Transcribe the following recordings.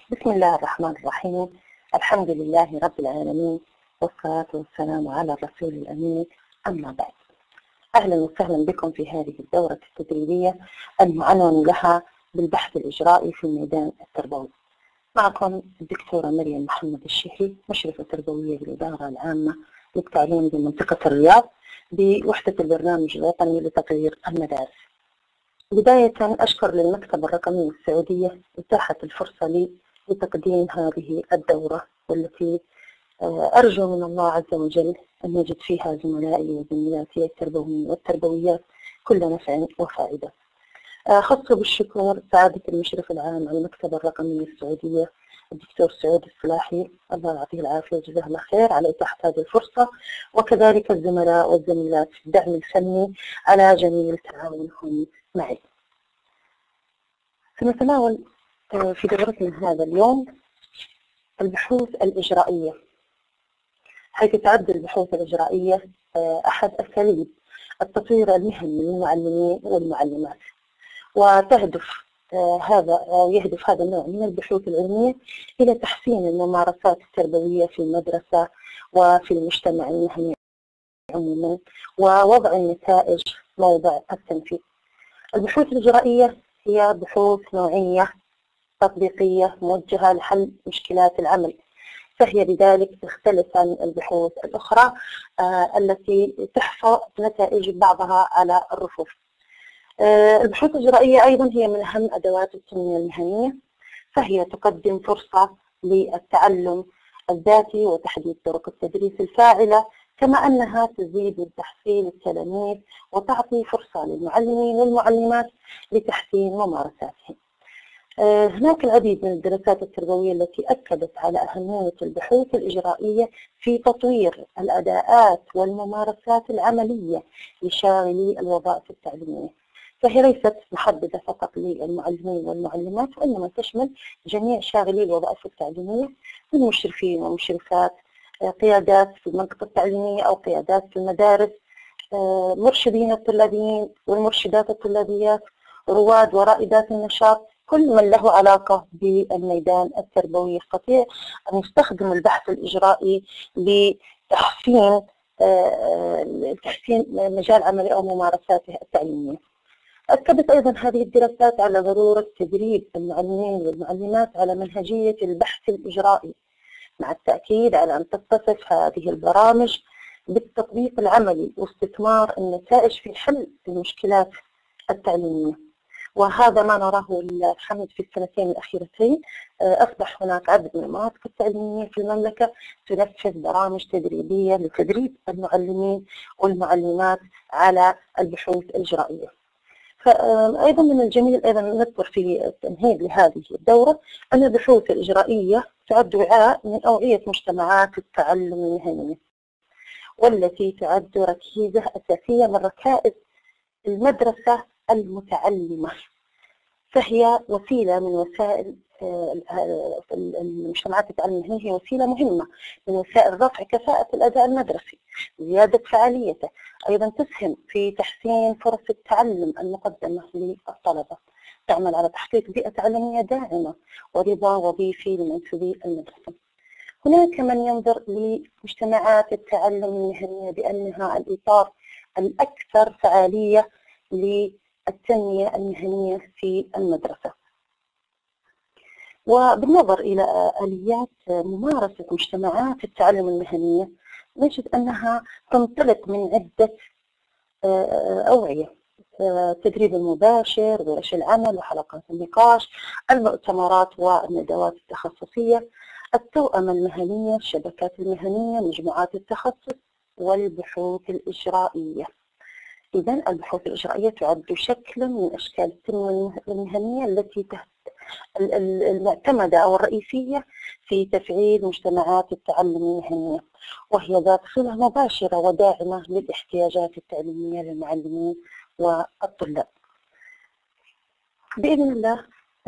بسم الله الرحمن الرحيم. الحمد لله رب العالمين، والصلاة والسلام على الرسول الأمين. أما بعد، أهلا وسهلا بكم في هذه الدورة التدريبية المعنون لها بالبحث الإجرائي في الميدان التربوي. معكم الدكتورة مريم محمد الشيحي، مشرفة تربوية بالإدارة العامة للتعليم بمنطقة الرياض بوحدة البرنامج الوطني لتطوير المدارس. بداية أشكر للمكتب الرقمي السعودية إتاحة الفرصة لي لتقديم هذه الدورة، والتي أرجو من الله عز وجل أن يجد فيها زملائي وزميلاتي التربويين والتربويات كل نفع وفائدة. خص بالشكر سعادة المشرف العام على المكتب الرقمي السعودية الدكتور سعود الصلاحي، الله يعطيه العافية وجزاه الله خير على إتاحة هذه الفرصة، وكذلك الزملاء والزميلات في الدعم الفني على جميل تعاونهم معي. سنتناول في دورتنا هذا اليوم البحوث الإجرائية، حيث تعد البحوث الإجرائية أحد أساليب التطوير المهني للمعلمين والمعلمات، وتهدف يهدف هذا النوع من البحوث العلمية إلى تحسين الممارسات التربوية في المدرسة وفي المجتمع المهني عموما، ووضع النتائج موضع التنفيذ. البحوث الإجرائية هي بحوث نوعية تطبيقية موجهة لحل مشكلات العمل، فهي بذلك تختلف عن البحوث الأخرى التي تحصى نتائج بعضها على الرفوف. البحوث الإجرائية أيضا هي من أهم أدوات التنمية المهنية، فهي تقدم فرصة للتعلم الذاتي وتحديد طرق التدريس الفاعلة، كما أنها تزيد من تحصيل التلاميذ وتعطي فرصة للمعلمين والمعلمات لتحسين ممارساتهم. هناك العديد من الدراسات التربوية التي أكدت على أهمية البحوث الإجرائية في تطوير الأداءات والممارسات العملية لشاغلي الوظائف التعليمية، فهي ليست محددة فقط للمعلمين والمعلمات، وإنما تشمل جميع شاغلي الوظائف التعليمية من مشرفين ومشرفات، قيادات في المنطقة التعليمية أو قيادات في المدارس، مرشدين الطلابيين والمرشدات الطلابيات، رواد ورائدات النشاط. كل من له علاقة بالميدان التربوي يستطيع أن يستخدم البحث الإجرائي لتحسين مجال عمله أو ممارساته التعليمية. أكدت أيضا هذه الدراسات على ضرورة تدريب المعلمين والمعلمات على منهجية البحث الإجرائي، مع التأكيد على أن تتصف هذه البرامج بالتطبيق العملي واستثمار النتائج في حل المشكلات التعليمية. وهذا ما نراه الحمد في السنتين الأخيرتين. أصبح هناك عدد من المناطق التعليمية في المملكة تنفذ برامج تدريبية لتدريب المعلمين والمعلمات على البحوث الإجرائية. فأيضا من الجميل أيضا نذكر في التمهيد لهذه الدورة أن البحوث الإجرائية تعد وعاء من أوعية مجتمعات التعلم المهني، والتي تعد ركيزة أساسية من ركائز المدرسة المتعلمة، فهي وسيلة من وسائل المجتمعات التعلم المهني، هي وسيلة مهمة من وسائل رفع كفاءة الأداء المدرسي، زيادة فعاليته، أيضا تسهم في تحسين فرص التعلم المقدمة للطلبة، تعمل على تحقيق بيئة تعليمية داعمة ورضا وظيفي لمنسوبي المدرسة. هناك من ينظر لمجتمعات التعلم المهنية بأنها الإطار الأكثر فعالية للتنمية المهنية في المدرسة. وبالنظر إلى آليات ممارسة مجتمعات التعلم المهنية نجد أنها تنطلق من عدة أوعية: التدريب المباشر، ورش العمل وحلقات النقاش، المؤتمرات والندوات التخصصية، التوأمة المهنية، الشبكات المهنية، مجموعات التخصص، والبحوث الإجرائية. إذن البحوث الإجرائية تعد شكلا من أشكال التنمية المهنية التي المعتمدة أو الرئيسية في تفعيل مجتمعات التعلم المهنية، وهي ذات صلة مباشرة وداعمة للاحتياجات التعليمية للمعلمين والطلاب. بإذن الله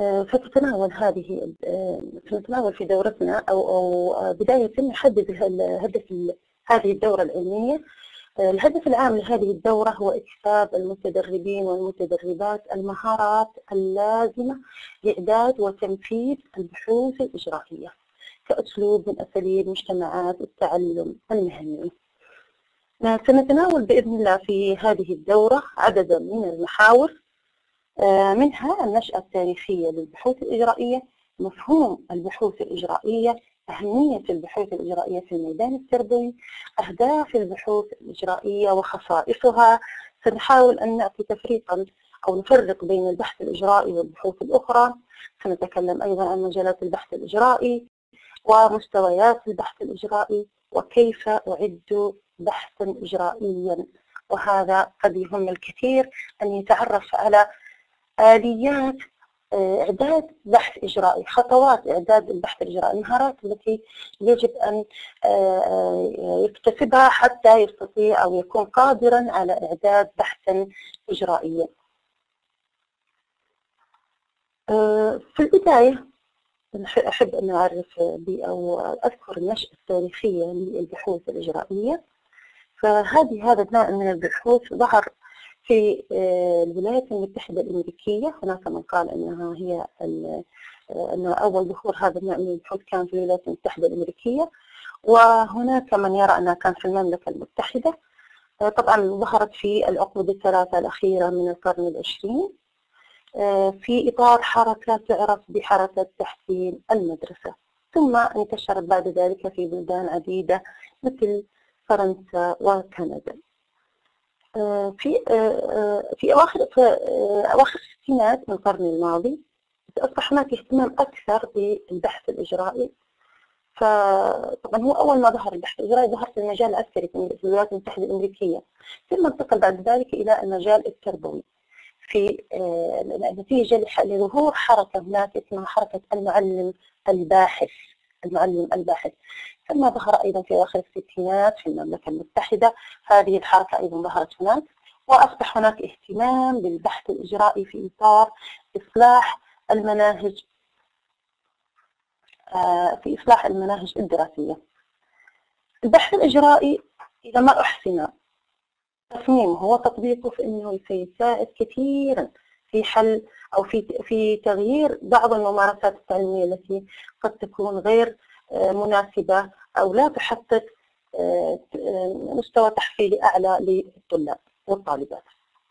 سنتناول في دورتنا أو بداية نحدد هدف هذه الدورة العلمية الهدف العام لهذه الدورة هو إكساب المتدربين والمتدربات المهارات اللازمة لإعداد وتنفيذ البحوث الإجرائية كأسلوب من أساليب مجتمعات التعلم المهني. سنتناول بإذن الله في هذه الدورة عددا من المحاور، منها النشأة التاريخية للبحوث الإجرائية، مفهوم البحوث الإجرائية، أهمية البحوث الإجرائية في الميدان التربوي، أهداف البحوث الإجرائية وخصائصها. سنحاول أن نعطي تفريقا أو نفرق بين البحث الإجرائي والبحوث الأخرى. سنتكلم أيضا عن مجالات البحث الإجرائي ومستويات البحث الإجرائي وكيف أعد بحثا إجرائيا، وهذا قد يهم الكثير أن يتعرف على آليات إعداد بحث إجرائي، خطوات إعداد البحث الإجرائي، المهارات التي يجب أن يكتسبها حتى يستطيع أو يكون قادرا على إعداد بحثا إجرائيا. في البداية أحب أن أعرف أو أذكر النشأة التاريخية للبحوث الإجرائية. هذا النوع من البحوث ظهر في الولايات المتحدة الأمريكية. هناك من قال أنها أن أول ظهور هذا النوع من البحوث كان في الولايات المتحدة الأمريكية، وهناك من يرى أنها كان في المملكة المتحدة. طبعا ظهرت في العقود الثلاثة الأخيرة من القرن العشرين في إطار حركة تعرف بحركة تحسين المدرسة، ثم انتشرت بعد ذلك في بلدان عديدة مثل فرنسا وكندا. في أواخر الستينات من القرن الماضي أصبح هناك اهتمام أكثر بالبحث الإجرائي. فطبعا هو أول ما ظهر البحث الإجرائي ظهر في المجال العسكري في الولايات المتحدة الأمريكية، ثم انتقل بعد ذلك إلى المجال التربوي في نتيجة لظهور حركة هناك اسمها حركة المعلم الباحث. ثم ظهر أيضا في آخر الستينات في المملكة المتحدة هذه الحركة أيضا ظهرت هناك، وأصبح هناك اهتمام بالبحث الإجرائي في إطار إصلاح المناهج الدراسية. البحث الإجرائي إذا ما أحسن تصميمه وتطبيقه فإنه سيساعد كثيرا في حل أو في تغيير بعض الممارسات التعليمية التي قد تكون غير مناسبة أو لا تحقق مستوى تحصيلي أعلى للطلاب والطالبات.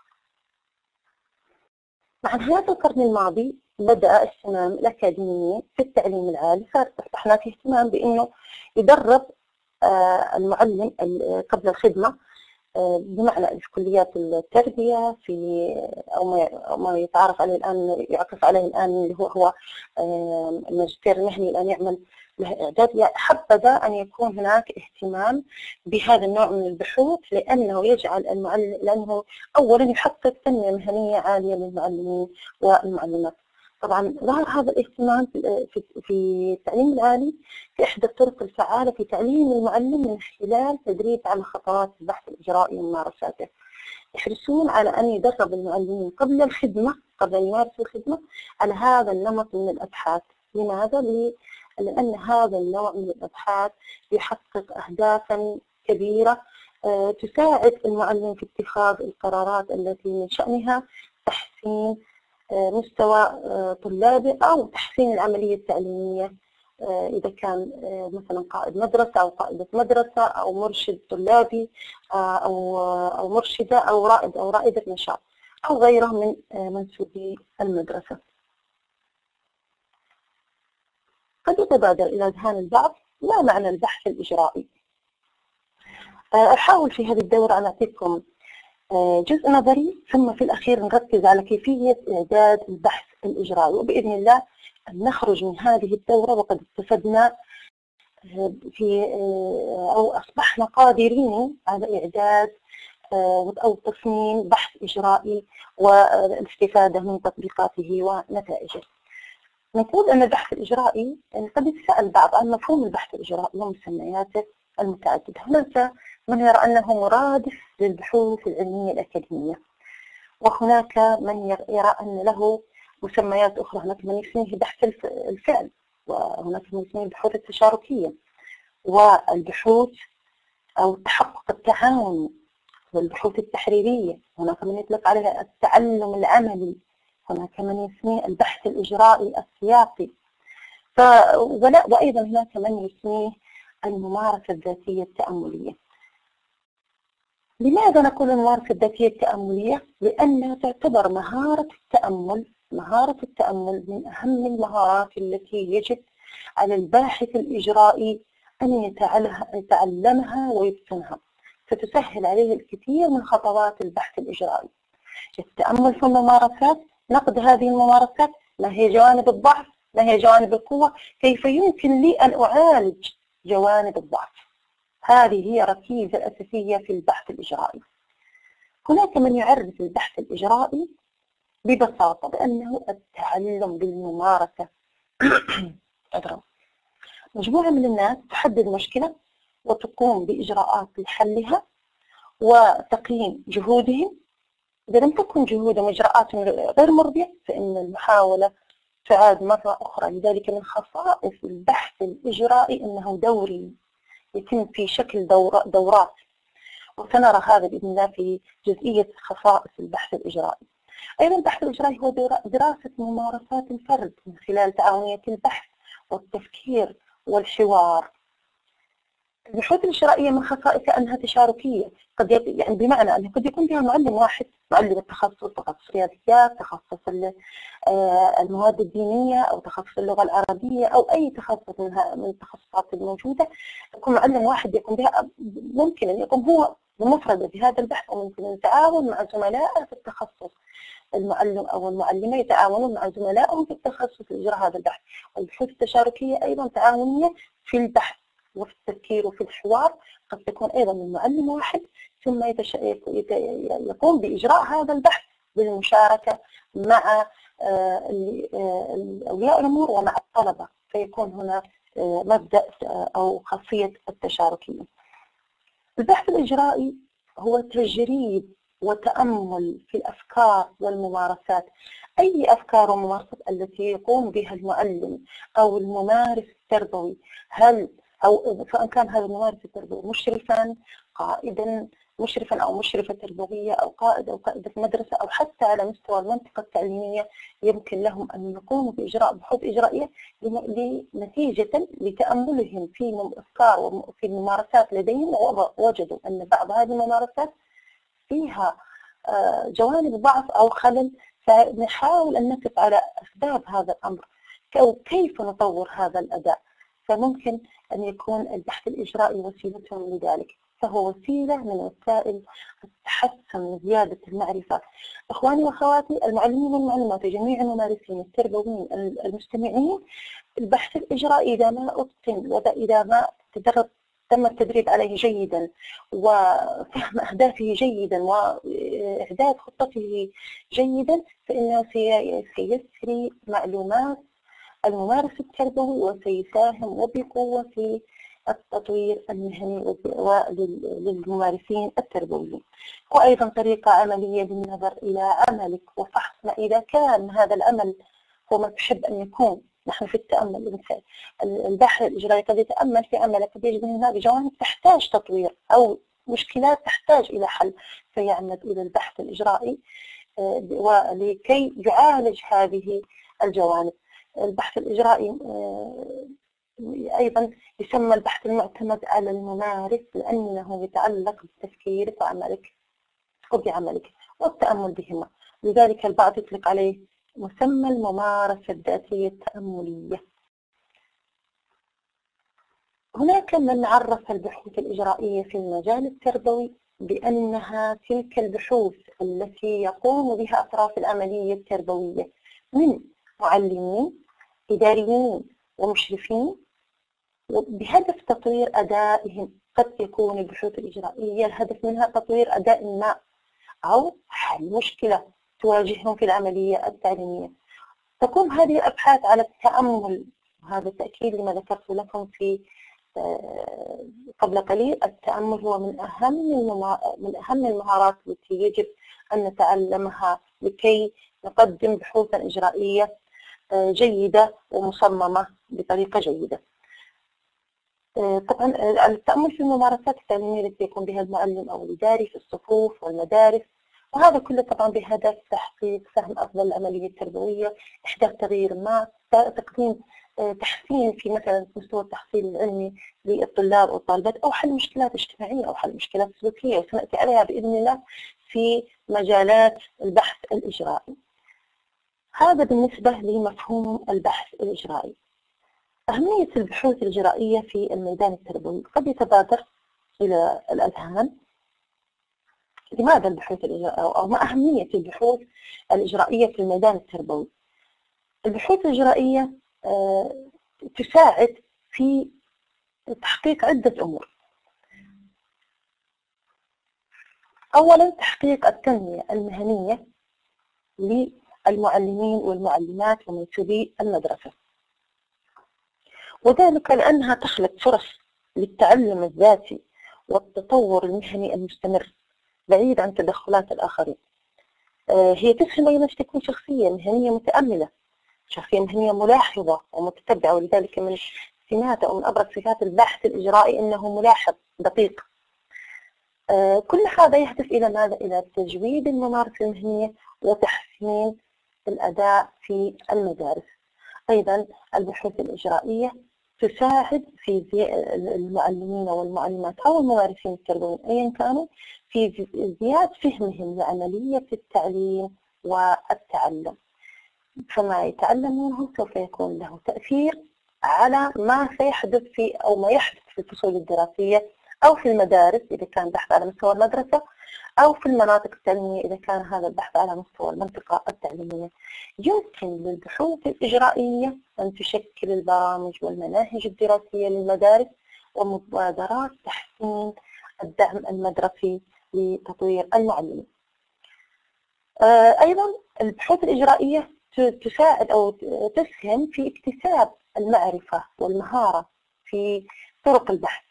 مع نهاية القرن الماضي بدأ اهتمام الأكاديميين في التعليم العالي، فأصبح هناك اهتمام بأنه يدرب المعلم قبل الخدمة، بمعنى في كليات التربية أو ما يتعرف عليه الآن يعكس عليه الآن اللي هو الماجستير المهني الآن يعمل له إعداد. حبذا أن يكون هناك اهتمام بهذا النوع من البحوث، لأنه يجعل المعلم، لأنه أولا يحقق تنمية مهنية عالية للمعلمين والمعلمات. طبعا ظهر هذا الاهتمام في التعليم العالي في إحدى الطرق الفعالة في تعليم المعلم من خلال تدريب على خطوات البحث الإجرائي وممارساته. يحرصون على أن يدرب المعلمين قبل الخدمة، قبل أن يمارسوا الخدمة، على هذا النمط من الأبحاث. لماذا؟ لأن هذا النوع من الأبحاث يحقق أهدافا كبيرة تساعد المعلم في اتخاذ القرارات التي من شأنها تحسين مستوى طلابه أو تحسين العملية التعليمية، إذا كان مثلا قائد مدرسة أو قائدة مدرسة أو مرشد طلابي أو مرشدة أو رائد أو رائدة نشاط أو غيره من منسوبي المدرسة. قد يتبادر إلى أذهان البعض ما معنى البحث الإجرائي؟ أحاول في هذه الدورة أن أعطيكم جزء نظري، ثم في الأخير نركز على كيفية إعداد البحث الإجرائي، وبإذن الله أن نخرج من هذه الدورة وقد استفدنا أو أصبحنا قادرين على إعداد أو تصميم بحث إجرائي والاستفادة من تطبيقاته ونتائجه. نقول أن البحث الإجرائي قد يتساءل البعض عن مفهوم البحث الإجرائي ومسمياته المتعددة. هناك من يرى أنه مرادف للبحوث العلمية الأكاديمية، وهناك من يرى أن له مسميات أخرى. هناك من يسميه بحث الفعل، وهناك من يسميه البحوث التشاركية، والبحوث أو التحقق التعاوني، والبحوث التحريرية، هناك من يطلق عليها التعلم العملي، هناك من يسميه البحث الإجرائي السياقي، وأيضا هناك من يسميه الممارسة الذاتية التأملية. لماذا نقول الممارسة الذاتية التأملية؟ لأنها تعتبر مهارة التأمل من أهم المهارات التي يجب على الباحث الإجرائي أن يتعلمها ويتقنها، فتسهل عليه الكثير من خطوات البحث الإجرائي. التأمل في الممارسات، نقد هذه الممارسات، ما هي جوانب الضعف، ما هي جوانب القوة، كيف يمكن لي أن أعالج جوانب الضعف. هذه هي الركيزة الأساسية في البحث الإجرائي. هناك من يعرف البحث الإجرائي ببساطة بأنه التعلم بالممارسة. مجموعة من الناس تحدد مشكلة وتقوم بإجراءات لحلها وتقييم جهودهم. إذا لم تكن جهودهم وإجراءاتهم غير مرضية فإن المحاولة تعاد مرة أخرى. لذلك من خصائص البحث الإجرائي أنه دوري، يتم في شكل دورات، وسنرى هذا بإذن الله في جزئية خصائص البحث الإجرائي. أيضا البحث الإجرائي هو دراسة ممارسات الفرد من خلال تعاونية البحث والتفكير والحوار. البحوث الإجرائية من خصائصها أنها تشاركية، يعني بمعنى أنه قد يكون فيها معلم واحد، معلم التخصص، تخصص الرياضيات، تخصص المواد الدينية، أو تخصص اللغة العربية، أو أي تخصص من التخصصات الموجودة. يكون معلم واحد يقوم بها، ممكن أن يقوم هو بمفرده بهذا البحث، وممكن أن يتعاون مع زملائه في التخصص. المعلم أو المعلمة يتعاونون مع زملائهم في التخصص لإجراء هذا البحث. البحوث التشاركية أيضا تعاونية في البحث وفي التفكير وفي الحوار، قد تكون أيضا من معلم واحد ثم يقوم بإجراء هذا البحث بالمشاركة مع أولياء الأمور ومع الطلبة، فيكون هنا مبدأ أو خاصية التشاركية. البحث الإجرائي هو تجريب وتأمل في الأفكار والممارسات، أي أفكار وممارسات التي يقوم بها المعلم أو الممارس التربوي، أو سواء كان هذا الممارس التربوي مشرفا، قائدا مشرفا أو مشرفة تربوية، أو قائد أو قائدة مدرسة، أو حتى على مستوى المنطقة التعليمية، يمكن لهم أن يقوموا بإجراء بحوث إجرائية نتيجة لتأملهم في الأفكار وفي الممارسات لديهم، ووجدوا أن بعض هذه الممارسات فيها جوانب ضعف أو خلل، فنحاول أن نقف على أسباب هذا الأمر أو كيف نطور هذا الأداء. فممكن أن يكون البحث الإجرائي وسيلتهم لذلك، فهو وسيلة من وسائل التحسن وزيادة المعرفة. إخواني وأخواتي المعلمين والمعلمات وجميع الممارسين التربويين المستمعين، البحث الإجرائي إذا ما أتقن وإذا ما تم التدريب عليه جيدا وفهم أهدافه جيدا وإعداد خطته جيدا، فإنه سيسري معلومات الممارس التربوي وسيساهم وبقوة في التطوير المهني للممارسين التربويين. وأيضا طريقة عملية بالنظر إلى عملك وفحص ما إذا كان هذا العمل هو ما تحب أن يكون. نحن في التأمل، الباحث الإجرائي قد يتأمل في عمله، قد يجد أن هناك جوانب تحتاج تطوير أو مشكلات تحتاج إلى حل، فيعمد إلى البحث الإجرائي ولكي يعالج هذه الجوانب. البحث الإجرائي أيضا يسمى البحث المعتمد على الممارس، لأنه يتعلق بتفكيرك وبعملك والتأمل بهما. لذلك البعض يطلق عليه مسمى الممارسة الذاتية التأملية. هناك من عرف البحوث الإجرائية في المجال التربوي بأنها تلك البحوث التي يقوم بها أطراف العملية التربوية من معلمين، إداريين ومشرفين، بهدف تطوير أدائهم. قد يكون البحوث الإجرائية الهدف منها تطوير أداء ما أو حل مشكلة تواجههم في العملية التعليمية. تقوم هذه الأبحاث على التأمل، وهذا تأكيد لما ذكرت لكم في قبل قليل. التأمل هو من أهم المهارات التي يجب أن نتعلمها لكي نقدم بحوثا إجرائية جيدة ومصممة بطريقة جيدة. طبعا التأمل في الممارسات التعليمية التي يقوم بها المعلم أو الإداري في الصفوف والمدارس، وهذا كله طبعا بهدف تحقيق فهم أفضل العملية التربوية، إحداث تغيير ما، تقديم تحسين في مثلا مستوى التحصيل العلمي للطلاب والطالبات، أو حل مشكلات اجتماعية أو حل مشكلات سلوكية، وسنأتي عليها بإذن الله في مجالات البحث الإجرائي. هذا بالنسبة لمفهوم البحث الإجرائي. أهمية البحوث الإجرائية في الميدان التربوي. قد يتبادر إلى الأذهان لماذا البحوث الإجرائية أو ما أهمية البحوث الإجرائية في الميدان التربوي؟ البحوث الإجرائية تساعد في تحقيق عدة أمور. أولاً تحقيق التنمية المهنية للمعلمين والمعلمات ومنسوبي المدرسة، وذلك لأنها تخلق فرص للتعلم الذاتي والتطور المهني المستمر بعيد عن تدخلات الآخرين. هي تسهم أيضاً في تكوين شخصية مهنية متأملة، شخصية مهنية ملاحظة ومتتبعة، ولذلك من سمات أو من أبرز صفات البحث الإجرائي أنه ملاحظ دقيق. كل هذا يهدف إلى ماذا؟ إلى تجويد الممارسة المهنية وتحسين الأداء في المدارس. أيضا البحوث الإجرائية تساعد في المعلمين والمعلمات أو الممارسين التربويين أيا كانوا في زيادة فهمهم لعملية التعليم والتعلم، فما يتعلم منه سوف يكون له تأثير على ما سيحدث في أو ما يحدث في الفصول الدراسية أو في المدارس إذا كان بحث على مستوى المدرسة، أو في المناطق التعليمية إذا كان هذا البحث على مستوى المنطقة التعليمية. يمكن للبحوث الإجرائية أن تشكل البرامج والمناهج الدراسية للمدارس ومبادرات تحسين الدعم المدرسي لتطوير المعلمين. أيضا البحوث الإجرائية تساعد أو تسهم في اكتساب المعرفة والمهارة في طرق البحث،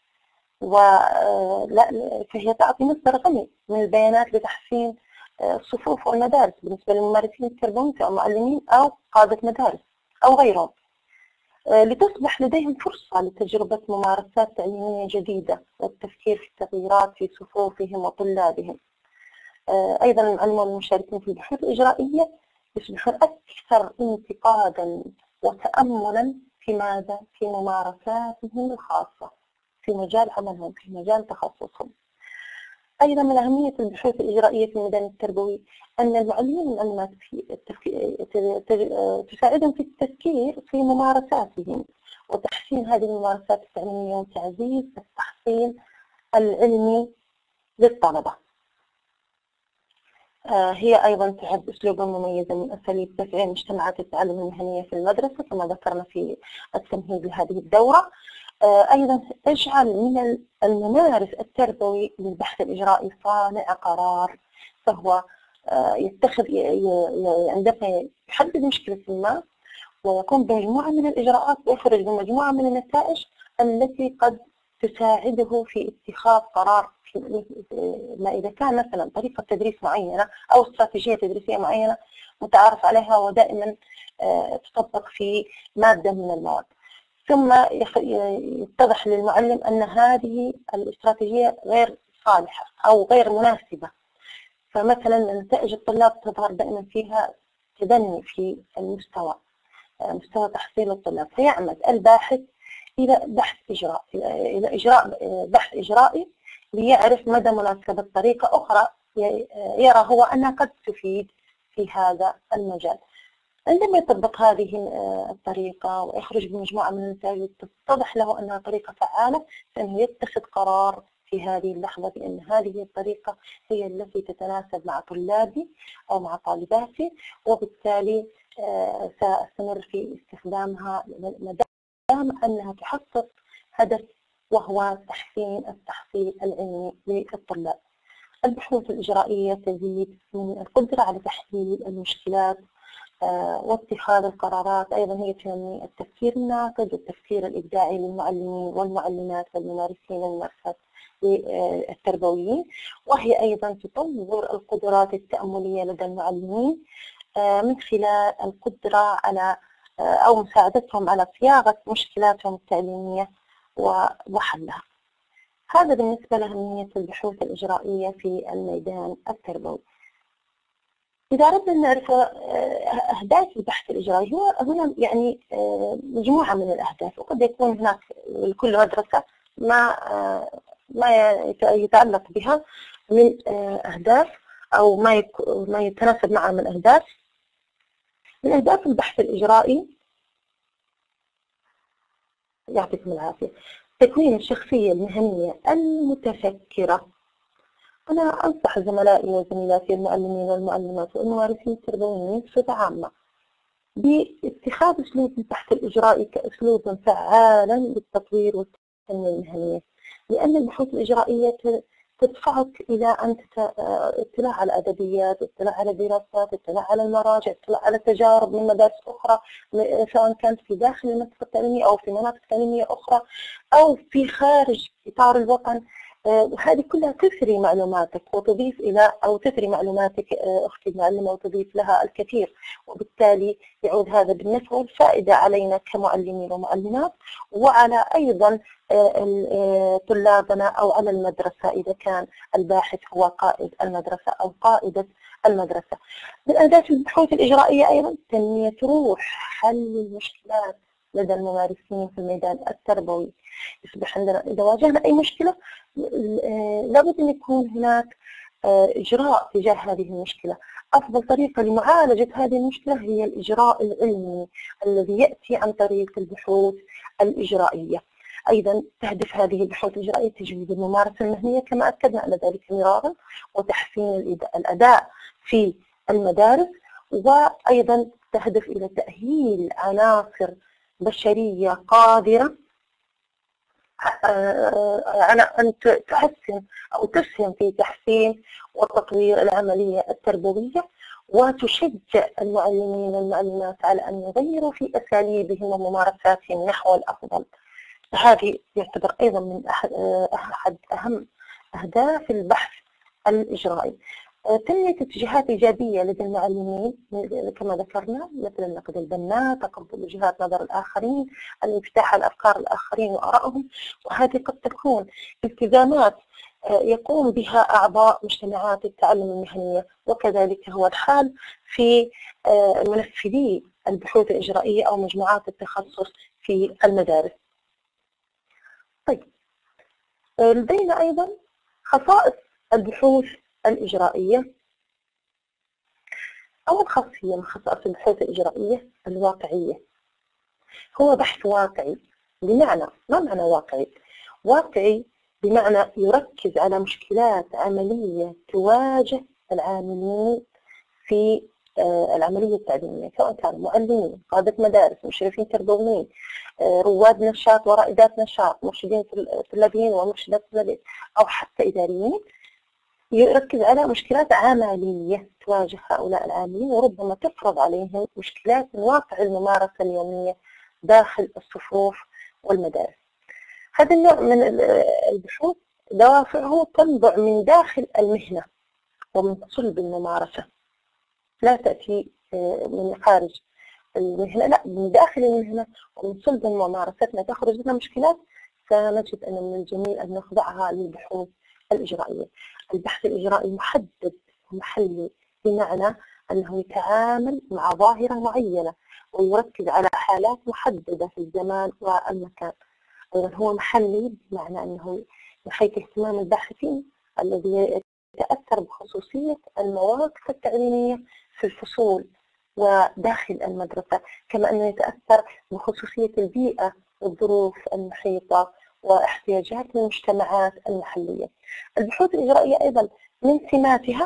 فهي تعطي مصدر غني من البيانات لتحسين الصفوف والمدارس بالنسبة للممارسين التربويين سواء معلمين أو قادة مدارس أو غيرهم، لتصبح لديهم فرصة لتجربة ممارسات تعليمية جديدة والتفكير في التغييرات في صفوفهم وطلابهم. أيضا المعلمون المشاركين في البحوث الإجرائية يصبحون أكثر انتقادا وتأملا في ماذا؟ في ممارساتهم الخاصة في مجال عملهم في مجال تخصصهم. أيضا من أهمية البحوث الإجرائية في الميدان التربوي أن المعلمين والمعلمات تساعدهم في التفكير في ممارساتهم وتحسين هذه الممارسات التعليمية وتعزيز التحصيل العلمي للطلبة. هي أيضا تعد أسلوبا مميزا من أساليب تفعيل مجتمعات التعلم المهنية في المدرسة كما ذكرنا في التمهيد لهذه الدورة. أيضا تجعل من الممارس التربوي للبحث الإجرائي صانع قرار، فهو يتخذ عندما يحدد مشكلة ما ويقوم بمجموعة من الإجراءات ويخرج بمجموعة من النتائج التي قد تساعده في اتخاذ قرار ما إذا كان مثلا طريقة تدريس معينة أو استراتيجية تدريسية معينة متعارف عليها ودائما تطبق في مادة من المواد، ثم يتضح للمعلم أن هذه الاستراتيجية غير صالحة أو غير مناسبة، فمثلا نتائج الطلاب تظهر دائما فيها تدني في مستوى تحصيل الطلاب، فيعمد الباحث إلى إجراء بحث إجرائي ليعرف مدى مناسبة طريقة أخرى يرى هو أنها قد تفيد في هذا المجال. عندما يطبق هذه الطريقة ويخرج بمجموعة من النتائج تتضح له أنها طريقة فعالة، فإنه يتخذ قرار في هذه اللحظة بأن هذه الطريقة هي التي تتناسب مع طلابي أو مع طالباتي، وبالتالي سأستمر في استخدامها ما دام أنها تحقق هدف وهو تحسين التحصيل العلمي للطلاب. البحوث الإجرائية تزيد من القدرة على تحليل المشكلات واتخاذ القرارات. أيضا هي تنمي التفكير الناقد والتفكير الإبداعي للمعلمين والمعلمات والممارسين الممارسات التربويين، وهي أيضا تطور القدرات التأملية لدى المعلمين من خلال القدرة على أو مساعدتهم على صياغة مشكلاتهم التعليمية وحلها. هذا بالنسبة لأهمية البحوث الإجرائية في الميدان التربوي. إذا أردنا نعرف أهداف البحث الإجرائي، هو هنا يعني مجموعة من الأهداف، وقد يكون هناك لكل مدرسة ما يتعلق بها من أهداف أو ما يتناسب معها من أهداف. من أهداف البحث الإجرائي، يعطيكم العافية، تكوين الشخصية المهنية المتفكرة. أنا أنصح زملائي وزميلاتي المعلمين والمعلمات والممارسين التربويين بصفة عامة باتخاذ أسلوب البحث الإجرائي كأسلوب فعالا للتطوير والتنمية المهنية، لأن البحوث الإجرائية تدفعك إلى أن اطلاع على أدبيات، اطلاع على دراسات، اطلاع على المراجع، اطلاع على تجارب من مدارس أخرى، سواء كانت في داخل المنطقة التعليمية أو في مناطق تعليمية أخرى أو في خارج إطار الوطن. هذه كلها تثري معلوماتك وتضيف إلى، أو تثري معلوماتك أختي المعلمة وتضيف لها الكثير، وبالتالي يعود هذا بالنفع والفائدة علينا كمعلمين ومعلمات، وعلى أيضا طلابنا أو على المدرسة إذا كان الباحث هو قائد المدرسة أو قائدة المدرسة. من أهداف البحوث الإجرائية أيضا تنمية روح حل المشكلات لدى الممارسين في الميدان التربوي. يصبح عندنا إذا واجهنا أي مشكلة لابد أن يكون هناك إجراء تجاه هذه المشكلة. أفضل طريقة لمعالجة هذه المشكلة هي الإجراء العلمي الذي يأتي عن طريق البحوث الإجرائية. أيضا تهدف هذه البحوث الإجرائية تجويد الممارسة المهنية كما أكدنا على ذلك مرارا، وتحسين الأداء في المدارس، وأيضا تهدف إلى تأهيل عناصر بشرية قادرة على أن تحسن أو تسهم في تحسين وتطوير العملية التربوية، وتشجع المعلمين والمعلمات على أن يغيروا في أساليبهم وممارساتهم نحو الأفضل. هذه يعتبر أيضا من أحد أهم أهداف البحث الإجرائي. تنمية اتجاهات إيجابية لدى المعلمين كما ذكرنا، مثل النقد البناء، تقبل وجهات نظر الآخرين، الانفتاح على أفكار الآخرين وآرائهم، وهذه قد تكون التزامات يقوم بها أعضاء مجتمعات التعلم المهنية، وكذلك هو الحال في منفذي البحوث الإجرائية أو مجموعات التخصص في المدارس. طيب، لدينا أيضا خصائص البحوث الإجرائية. أول خاصية من خصائص البحوث الإجرائية الواقعية. هو بحث واقعي، بمعنى ما معنى واقعي؟ واقعي بمعنى يركز على مشكلات عملية تواجه العاملين في العملية التعليمية، سواء كانوا معلمين، قادة مدارس، مشرفين تربويين، رواد نشاط ورائدات نشاط، مرشدين طلابيين ومرشدات طلابيين، أو حتى إداريين. يركز على مشكلات عملية تواجه هؤلاء العاملين، وربما تفرض عليهم مشكلات من واقع الممارسة اليومية داخل الصفوف والمدارس. هذا النوع من البحوث دوافعه تنبع من داخل المهنة ومن صلب الممارسة، لا تأتي من خارج المهنة، لا، من داخل المهنة ومن صلب ممارستنا تخرج لنا مشكلات، فنجد أن من الجميل أن نخضعها للبحوث الإجرائية. البحث الإجرائي محدد ومحلي، بمعنى أنه يتعامل مع ظاهرة معينة ويركز على حالات محددة في الزمان والمكان. أيضا هو محلي بمعنى أنه يحيط اهتمام الباحثين الذي يتأثر بخصوصية المواقف التعليمية في الفصول وداخل المدرسة، كما أنه يتأثر بخصوصية البيئة والظروف المحيطة واحتياجات المجتمعات المحلية. البحوث الإجرائية أيضا من سماتها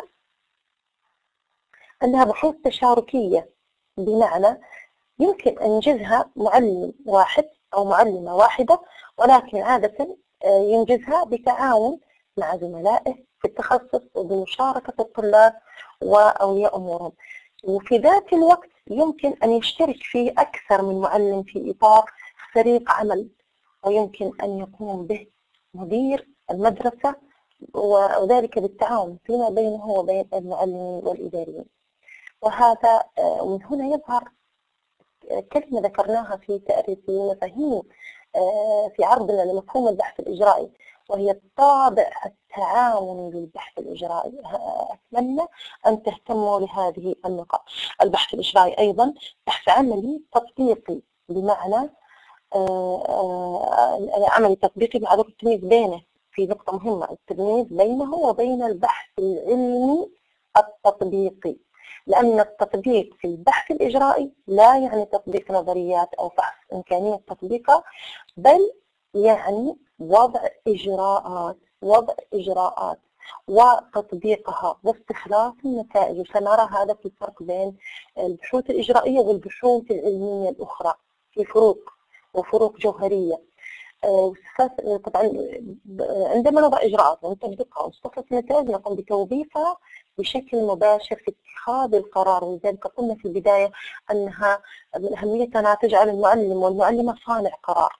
أنها بحوث تشاركية، بمعنى يمكن أن ينجزها معلم واحد أو معلمة واحدة، ولكن عادة ينجزها بتعاون مع زملائه في التخصص وبمشاركة الطلاب وأولياء أمورهم. وفي ذات الوقت يمكن أن يشترك فيه أكثر من معلم في إطار فريق عمل، ويمكن أن يقوم به مدير المدرسة، وذلك بالتعاون فيما بينه وبين المعلمين والإداريين. وهذا من هنا يظهر كلمة ذكرناها في تعريف مفاهيم في عرضنا لمفهوم البحث الإجرائي، وهي الطابع التعاوني للبحث الإجرائي. أتمنى أن تهتموا لهذه النقاط. البحث الإجرائي أيضا بحث عملي تطبيقي، بمعنى عملي تطبيقي مع التمييز بينه، في نقطة مهمة، التمييز بينه وبين البحث العلمي التطبيقي، لأن التطبيق في البحث الإجرائي لا يعني تطبيق نظريات أو فحص إمكانية تطبيقها، بل يعني وضع إجراءات وتطبيقها واستخلاص النتائج. وسنرى هذا في الفرق بين البحوث الإجرائية والبحوث العلمية الأخرى، في فروق جوهرية. طبعا عندما نضع إجراءات ونطبقها ونستخلص النتائج، نقوم بتوظيفها بشكل مباشر في اتخاذ القرار. ولذلك قلنا في البداية أنها من أهميتها تجعل المعلم والمعلمة صانع قرار.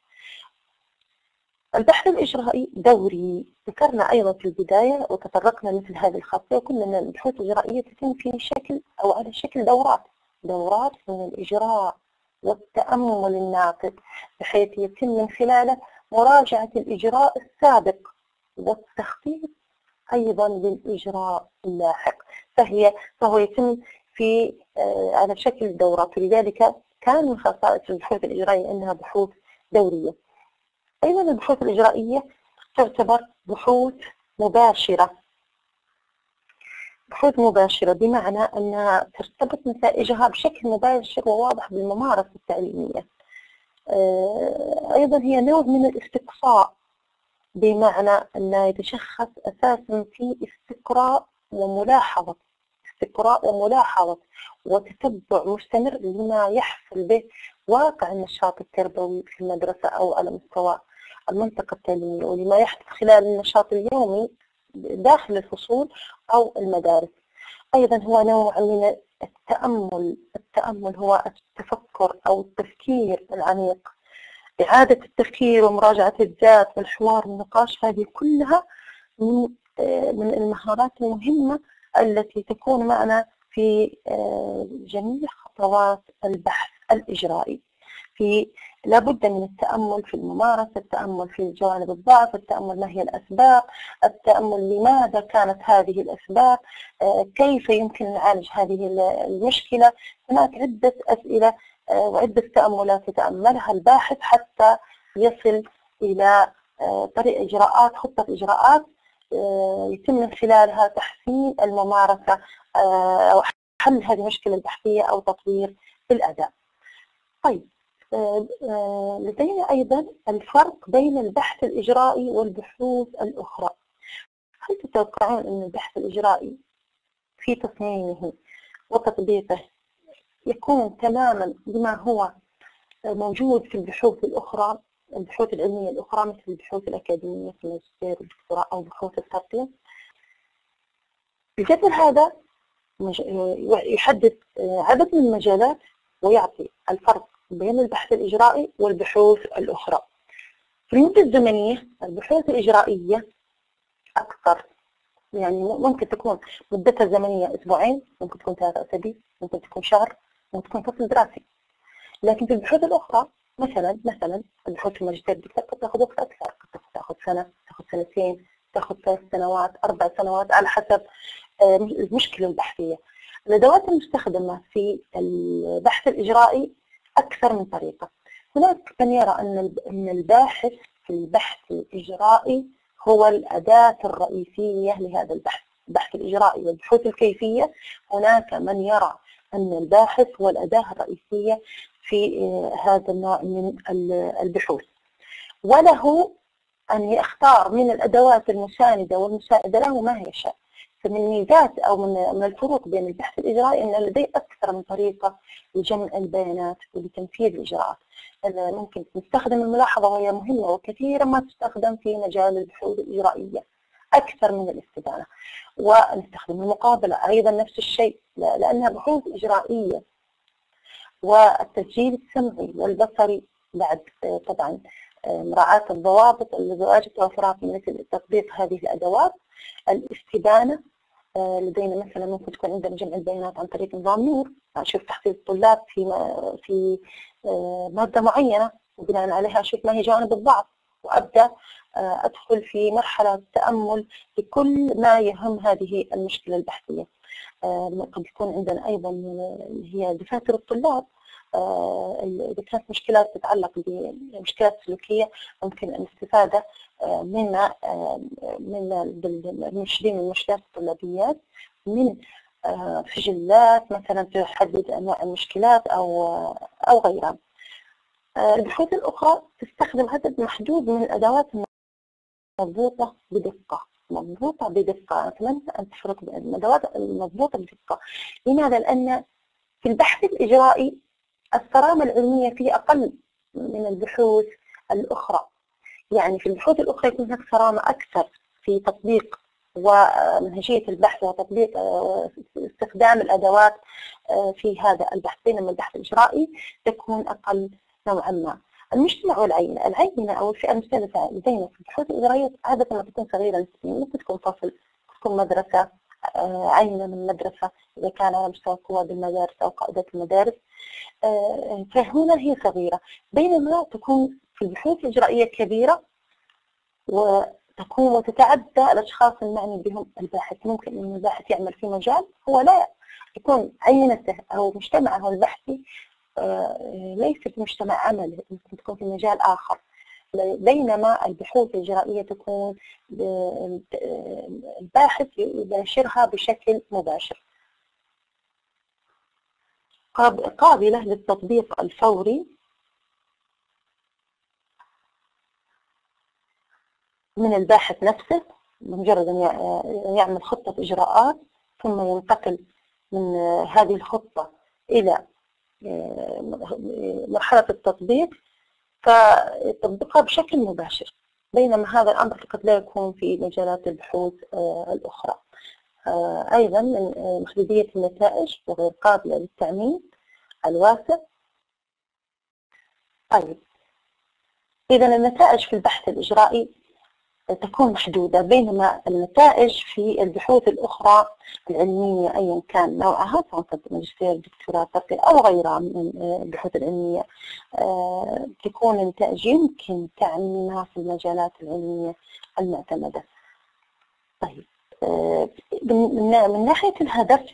البحث الإجرائي دوري، ذكرنا أيضا في البداية وتطرقنا مثل هذه الخاصية، وكنا أن البحوث الإجرائية تتم في شكل أو على شكل دورات من الإجراء والتأمل الناقد، بحيث يتم من خلاله مراجعة الإجراء السابق والتخطيط أيضا للإجراء اللاحق. فهو يتم في على شكل دورات، ولذلك كان من خصائص البحوث الإجرائية أنها بحوث دورية. أيضا البحوث الإجرائية تعتبر بحوث مباشرة، بمعنى أنها ترتبط نتائجها بشكل مباشر وواضح بالممارسة التعليمية. أيضا هي نوع من الاستقصاء، بمعنى أنه يتشخص أساسا في استقراء وملاحظة وتتبع مستمر لما يحصل به واقع النشاط التربوي في المدرسة أو على مستوى المنطقة التعليمية، ولما يحدث خلال النشاط اليومي داخل الفصول أو المدارس. أيضا هو نوع من التأمل هو التفكر أو التفكير العميق، إعادة التفكير ومراجعة الذات والحوار والنقاش. هذه كلها من المهارات المهمة التي تكون معنا في جميع خطوات البحث الإجرائي. لابد من التأمل في الممارسة، التأمل في جوانب الضعف، التأمل ما هي الأسباب، التأمل لماذا كانت هذه الأسباب، كيف يمكن نعالج هذه المشكلة. هناك عدة أسئلة وعدة تأملات يتأملها الباحث حتى يصل إلى خطة إجراءات يتم من خلالها تحسين الممارسة أو حل هذه المشكلة البحثية أو تطوير الأداء. طيب، لدينا أيضا الفرق بين البحث الإجرائي والبحوث الأخرى. هل تتوقعون أن البحث الإجرائي في تصميمه وتطبيقه يكون تماما بما هو موجود في البحوث الأخرى، البحوث العلمية الأخرى، مثل البحوث الأكاديمية في الماجستير والدكتوراه أو بحوث الترقية؟ الجدول هذا يحدد عدد من المجالات ويعطي الفرق بين البحث الإجرائي والبحوث الأخرى. في المدة الزمنية البحوث الإجرائية أكثر، يعني ممكن تكون مدتها الزمنية أسبوعين، ممكن تكون 3 أسابيع، ممكن تكون شهر، ممكن تكون فصل دراسي. لكن في البحوث الأخرى مثلا البحوث في الماجستير قد تأخذ وقت أكثر، قد تأخذ سنة، تأخذ سنتين، تأخذ 3 سنوات، 4 سنوات، على حسب المشكلة البحثية. الأدوات المستخدمة في البحث الإجرائي أكثر من طريقة. هناك من يرى أن الباحث في البحث الإجرائي هو الأداة الرئيسية لهذا البحث الإجرائي والبحوث الكيفية. هناك من يرى أن الباحث هو الأداة الرئيسية في هذا النوع من البحوث، وله أن يختار من الأدوات المساندة والمساعدة له ما هي شاء. فمن الميزات أو من الفروق بين البحث الإجرائي أن لديه أكثر من طريقة لجمع البيانات ولتنفيذ الإجراءات. ممكن نستخدم الملاحظة وهي مهمة وكثيرا ما تستخدم في مجال البحوث الإجرائية أكثر من الاستدانة. ونستخدم المقابلة أيضا نفس الشيء، لأنها بحوث إجرائية. والتسجيل السمعي والبصري بعد طبعا مراعاة الضوابط التي واجب توفرها في مثل تطبيق هذه الأدوات. الاستدانة لدينا مثلا ممكن تكون عندنا جمع البيانات عن طريق نظام نور، نشوف تحصيل الطلاب في مادة معينة وبناء عليها أشوف ما هي جوانب الضعف، وأبدأ أدخل في مرحلة تأمل لكل ما يهم هذه المشكلة البحثية. قد يكون عندنا أيضا اللي هي دفاتر الطلاب، إذا كانت مشكلات تتعلق بمشكلات سلوكية ممكن الاستفادة منها من المرشدين من المرشدات الطلابيات، من سجلات مثلا تحدد أنواع المشكلات أو غيرها. البحوث الأخرى تستخدم عدد محدود من الأدوات المضبوطة بدقة. أتمنى أن تفرق بين الأدوات المضبوطة بدقة. لماذا؟ لأن في البحث الإجرائي الصرامة العلمية فيه أقل من البحوث الأخرى. يعني في البحوث الأخرى يكون هناك صرامة أكثر في تطبيق ومنهجية البحث وتطبيق استخدام الأدوات في هذا البحث، بينما البحث الإجرائي يكون أقل نوعا ما. المجتمع والعينة أو الفئة المستهدفة لدينا في البحوث الإجرائية عادة ما تكون صغيرة نسبيا، ممكن تكون فصل، تكون مدرسة، عينة من مدرسة إذا كان على مستوى قواد المدارس أو قائدة المدارس، فهنا هي صغيرة. بينما تكون في البحوث الإجرائية كبيرة وتكون وتتعدى الأشخاص المعني بهم الباحث. ممكن أن الباحث يعمل في مجال هو لا يكون عينته أو مجتمعه البحثي ليس في مجتمع عمل، ممكن تكون في مجال آخر. بينما البحوث الإجرائية تكون الباحث يباشرها بشكل مباشر، قابلة للتطبيق الفوري من الباحث نفسه، بمجرد أن يعمل خطة إجراءات ثم ينتقل من هذه الخطة إلى مرحلة التطبيق فيطبقها بشكل مباشر. بينما هذا الأمر قد لا يكون في مجالات البحوث الأخرى. أيضا من محدودية النتائج وغير قابلة للتعميم الواسع. طيب، إذا النتائج في البحث الإجرائي تكون محدودة، بينما النتائج في البحوث الأخرى العلمية أيا كان نوعها، سواء كانت ماجستير، دكتوراه، ترقية أو غيرها من البحوث العلمية، تكون النتائج يمكن تعميمها في المجالات العلمية المعتمدة. طيب، من ناحية الهدف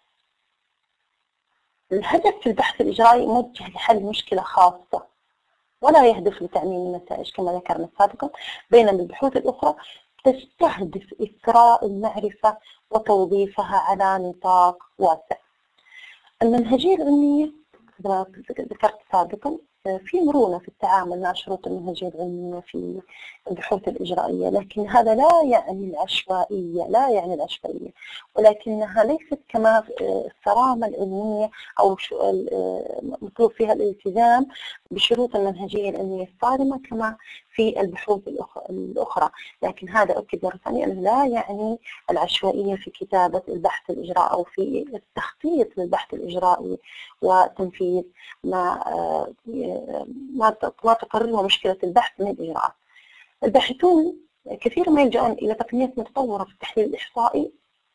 في البحث الإجرائي موجه لحل مشكلة خاصة ولا يهدف لتعميم النتائج كما ذكرنا سابقا، بينما البحوث الأخرى تستهدف إثراء المعرفة وتوظيفها على نطاق واسع. المنهجية العلمية كما ذكرت سابقا في مرونة في التعامل مع شروط المنهجية العلمية في البحوث الإجرائية، لكن هذا لا يعني العشوائية، ولكنها ليست كما الصرامة العلمية أو مطلوب فيها الالتزام بشروط المنهجية العلمية الصارمة كما في البحوث الأخرى. لكن هذا أكد مرة ثانية أنه لا يعني العشوائية في كتابة البحث الإجرائي أو في التخطيط للبحث الإجرائي وتنفيذ ما تقرره مشكلة البحث من الإجراءات. الباحثون كثيرا ما يلجؤون إلى تقنيات متطورة في التحليل الإحصائي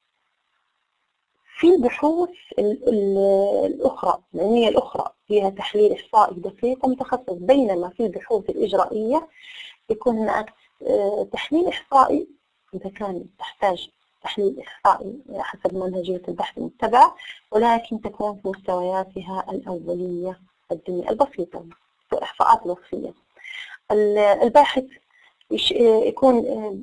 في البحوث الأخرى العلمية الأخرى فيها تحليل إحصائي دقيق ومتخصص، بينما في البحوث الإجرائية يكون هناك تحليل إحصائي إذا كان تحتاج تحليل إحصائي حسب منهجية البحث المتبعة، ولكن تكون في مستوياتها الأولية البسيطة، إحصاءات وصفية. الباحث يكون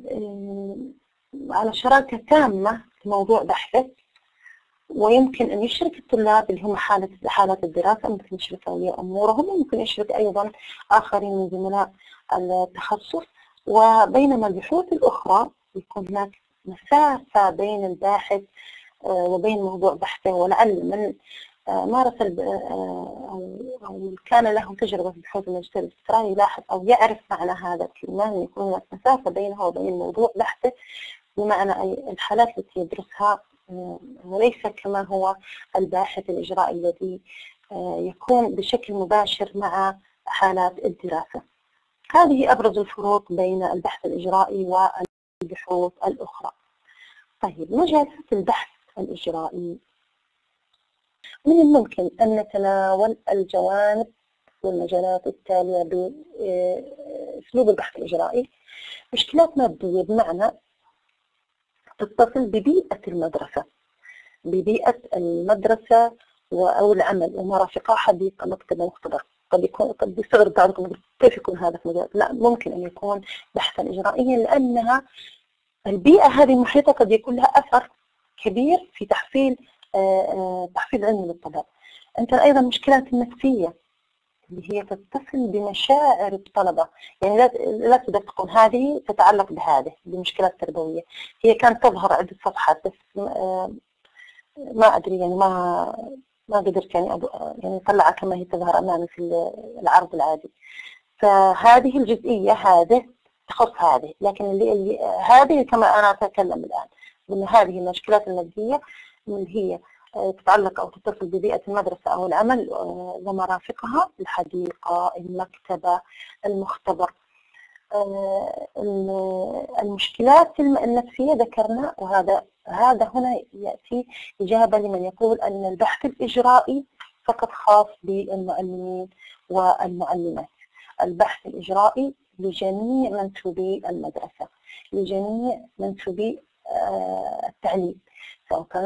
على شراكة تامة في موضوع بحثه، ويمكن أن يشرك الطلاب اللي هم حالات الدراسة، ممكن يشرك أولياء أمورهم، وممكن يشرك أيضا آخرين من زملاء التخصص. وبينما البحوث الأخرى يكون هناك مسافة بين الباحث وبين موضوع بحثه، ولعل من مارس أو كان له تجربة في بحوث الماجستير والدكتوراه يلاحظ أو يعرف معنى هذا الكلمة، أن يكون هناك مسافة بينه وبين موضوع بحثه، بمعنى الحالات التي يدرسها وليس كما هو الباحث الإجرائي الذي يكون بشكل مباشر مع حالات الدراسة. هذه أبرز الفروق بين البحث الإجرائي والبحوث الأخرى. طيب، مجالات البحث الإجرائي من الممكن أن نتناول الجوانب والمجالات التالية بأسلوب البحث الإجرائي. مشكلات مادية بمعنى تتصل ببيئة المدرسة، ببيئة المدرسة أو العمل وما رافقها، حديقة، مكتبة، مختبر. قد يستغرب بعضكم كيف يكون هذا في مجال؟ لا، ممكن أن يكون بحثا إجرائيا، لأنها البيئة هذه المحيطة قد يكون لها أثر كبير في تحصيل علمي للطلاب. عندنا أيضا مشكلات النفسية اللي هي تتصل بمشاعر الطلبة، يعني لا تدققون، هذه تتعلق بهذه بمشكلات تربوية. هي كانت تظهر عدة صفحات بس ما أدري، يعني ما قدرت يعني أطلعها كما هي تظهر أمامي في العرض العادي. فهذه الجزئية هذه تخص هذه، لكن هذه كما أنا أتكلم الآن من هذه المشكلات المادية اللي هي تتعلق أو تتصل ببيئة المدرسة أو العمل وما رافقها، الحديقة، المكتبة، المختبر. المشكلات النفسية ذكرنا، وهذا هنا يأتي إجابة لمن يقول أن البحث الإجرائي فقط خاص بالمعلمين والمعلمات. البحث الإجرائي لجميع منسوبي المدرسة، لجميع منسوبي التعليم، سواء كانوا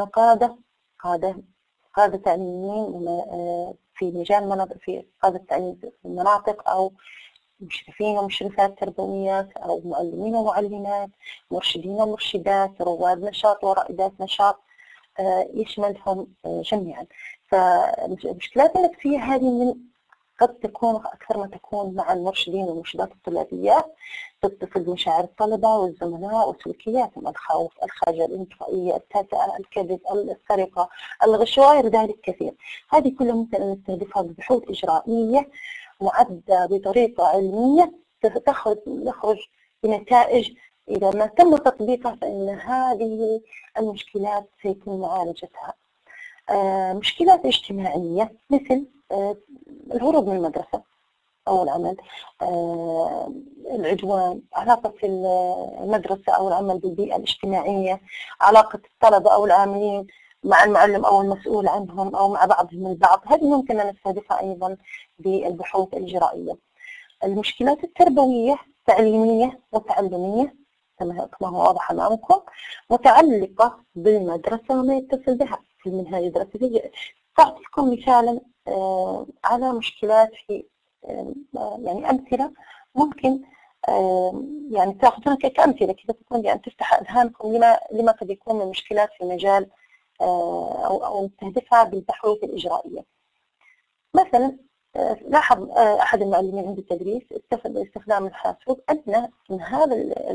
قادة تعليميين في مجال في قادة التعليم في المناطق، أو مشرفين ومشرفات تربويات، أو معلمين ومعلمات، مرشدين ومرشدات، رواد نشاط ورائدات نشاط، يشملهم جميعا. فالمشكلات النفسية هذه قد تكون أكثر ما تكون مع المرشدين والمرشدات الطلابيات، تتصل بمشاعر الطلبة والزملاء وسلوكياتهم، الخوف، الخجل، الانطوائية، التعتعة، الكذب، السرقة، الغش وغير ذلك كثير. هذه كلها ممكن أن نستهدفها ببحوث إجرائية معدة بطريقة علمية تخرج بنتائج إذا ما تم تطبيقها، فإن هذه المشكلات سيتم معالجتها. مشكلات اجتماعية مثل الهروب من المدرسة أو العمل، العدوان، علاقة المدرسة أو العمل بالبيئة الاجتماعية، علاقة الطلبة أو العاملين مع المعلم أو المسؤول عنهم أو مع بعضهم البعض، هذه ممكن أن نستهدفها أيضا بالبحوث الإجرائية. المشكلات التربوية تعليمية وتعلمية كما هو واضح أمامكم، متعلقة بالمدرسة وما يتصل بها في المنهاج الدراسي. أعطيكم مثالا على مشكلات في يعني أمثلة ممكن يعني تأخذونها كأمثلة كذا، تكون يعني تفتح أذهانكم لما قد يكون من مشكلات في مجال أو نستهدفها بالبحوث الإجرائية. مثلا لاحظ أحد المعلمين عند التدريس استخدام الحاسوب أن هذا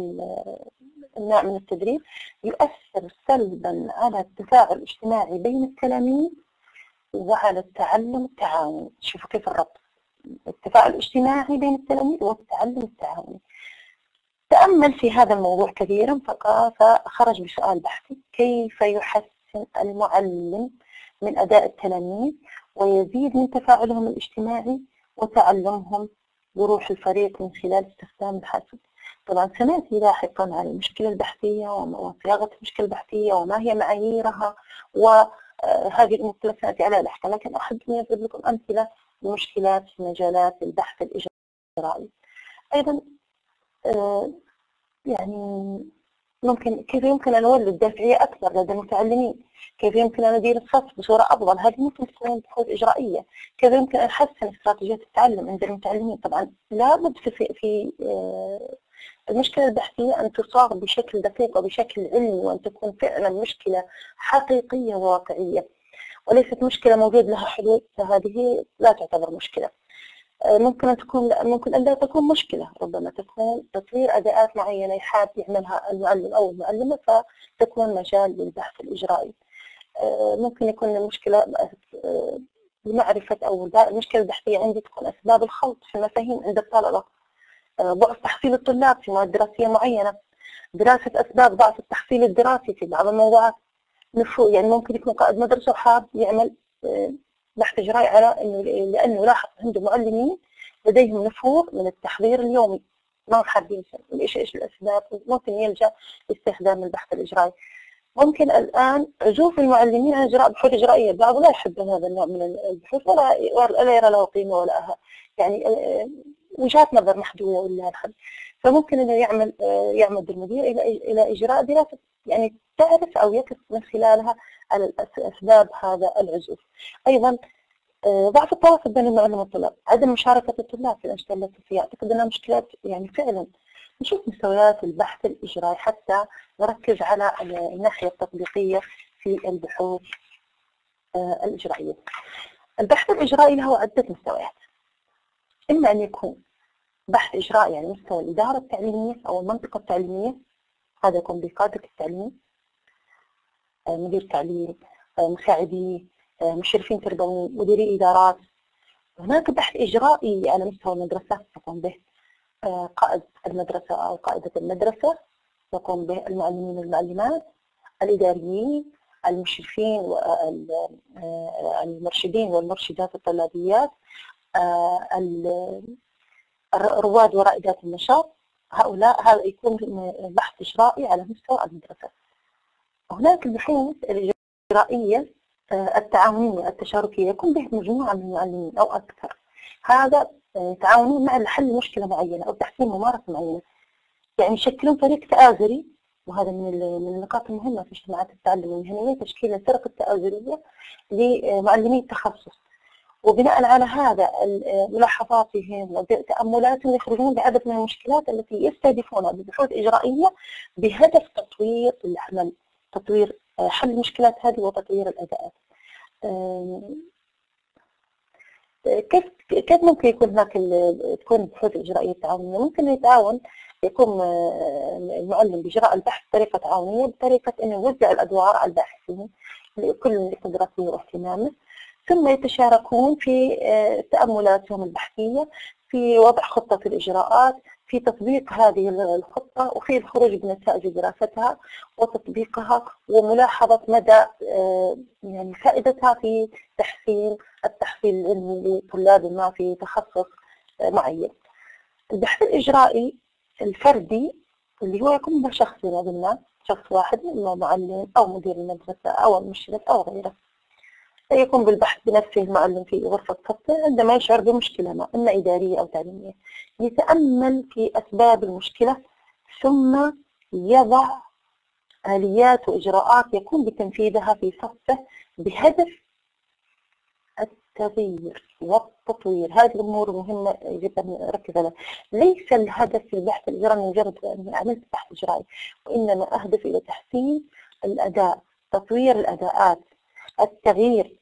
النوع من التدريس يؤثر سلبا على التفاعل الاجتماعي بين التلاميذ وعلى التعلم التعاوني. شوفوا كيف الربط، التفاعل الاجتماعي بين التلاميذ والتعلم التعاوني. تأمل في هذا الموضوع كثيرا فخرج بسؤال بحثي: كيف يحسن المعلم من أداء التلاميذ ويزيد من تفاعلهم الاجتماعي وتعلمهم وروح الفريق من خلال استخدام الحاسوب؟ طبعا سنأتي لاحقا على المشكلة البحثية وصياغة المشكلة البحثية وما هي معاييرها، وهذه الأمور سنأتي عليها لاحقا، لكن أحب أن أضرب لكم أمثلة لمشكلات في مجالات البحث الإجرائي. أيضا يعني كيف يمكن أن نولد دافعية أكثر لدى المتعلمين؟ كيف يمكن أن ندير الصف بصورة أفضل؟ هذه ممكن تكون بحوث إجرائية. كيف يمكن أن نحسن استراتيجيات التعلم عند المتعلمين؟ طبعا لابد في المشكلة البحثية أن تصاغ بشكل دقيق وبشكل علمي، وأن تكون فعلا مشكلة حقيقية وواقعية وليست مشكلة موجود لها حلول، فهذه لا تعتبر مشكلة. ممكن أن لا تكون مشكلة، ربما تكون تطوير أداءات معينة يحاب يعملها المعلم أو المعلمة فتكون مجال للبحث الإجرائي. ممكن يكون المشكلة بمعرفة أو المشكلة البحثية عندي تكون أسباب الخلط في المفاهيم عند الطلبة، ضعف تحصيل الطلاب في مواد دراسية معينة، دراسة أسباب ضعف التحصيل الدراسي في بعض الموضوعات. يعني ممكن يكون قائد مدرسة وحاب يعمل بحث إجرائي على إنه لأنه لاحظ عنده معلمين لديهم نفور من التحضير اليومي، ما حابين إيش الأسباب، ممكن يلجأ لاستخدام البحث الإجرائي. ممكن الآن عزوف المعلمين عن إجراء بحوث إجرائية، بعض لا يحب هذا النوع من البحوث ولا يرى له قيمة ولا يعني وجهات نظر محدودة ولله الحمد. فممكن انه يعمد المدير الى اجراء دراسة يعني تعرف او يكشف من خلالها على اسباب هذا العزوف. ايضا ضعف التواصل بين المعلم والطلاب، عدم مشاركة الطلاب في الأنشطة التدريسية، أعتقد أنها مشكلات يعني فعلا. نشوف مستويات البحث الإجرائي حتى نركز على الناحية التطبيقية في البحوث الإجرائية. البحث الإجرائي له عدة مستويات، إما أن يكون بحث إجرائي يعني مستوى الإدارة التعليمية أو المنطقة التعليمية، هذا يكون بقادة التعليم، مدير تعليم، مساعدي، مشرفين تربويين، مديري إدارات. هناك بحث إجرائي على مستوى المدرسة يقوم به قائد المدرسة أو قائدة المدرسة، يقوم به المعلمين والمعلمات، الإداريين، المشرفين والمرشدين والمرشدات الطلابيات، الرواد ورائدات النشاط. هؤلاء هذا يكون بحث إجرائي على مستوى المدرسة. هناك البحوث الإجرائية التعاونية التشاركية يكون به مجموعة من المعلمين أو أكثر، هذا يتعاونون مع حل مشكلة معينة أو تحسين ممارسة معينة، يعني يشكلون فريق تآزري. وهذا من النقاط المهمة في اجتماعات التعلم المهنية، تشكيل الفرق التآزرية لمعلمي التخصص، وبناء على هذا ملاحظاتهم وتأملاتهم يخرجون بعدد من المشكلات التي يستهدفونها ببحوث إجرائية بهدف تطوير العمل، تطوير حل المشكلات هذه وتطوير الأداءات. كيف ممكن يكون هناك تكون البحوث الإجرائية التعاونية؟ ممكن يتعاون، يقوم المعلم بإجراء البحث بطريقة تعاونية، بطريقة أنه يوزع الأدوار على الباحثين كل لقدرته واهتمامه، ثم يتشاركون في تأملاتهم البحثية، في وضع خطة الإجراءات، في تطبيق هذه الخطة، وفي الخروج بنتائج دراستها وتطبيقها وملاحظة مدى يعني فائدتها في تحسين التحصيل العلمي لطلاب ما في تخصص معين. البحث الإجرائي الفردي اللي هو يكون بشخص ما، شخص واحد، إما معلم أو مدير المدرسة أو المشرف أو غيره، يقوم بالبحث بنفسه المعلم في غرفة فصله عندما يشعر بمشكلة ما، إما إدارية أو تعليمية، يتأمل في أسباب المشكلة ثم يضع آليات وإجراءات يقوم بتنفيذها في صفه بهدف التغيير والتطوير. هذه الأمور مهمة جدا نركز عليها. ليس الهدف في البحث الإجرائي مجرد أن عملت بحث إجرائي، وإنما أهدف إلى تحسين الأداء، تطوير الأداءات، التغيير.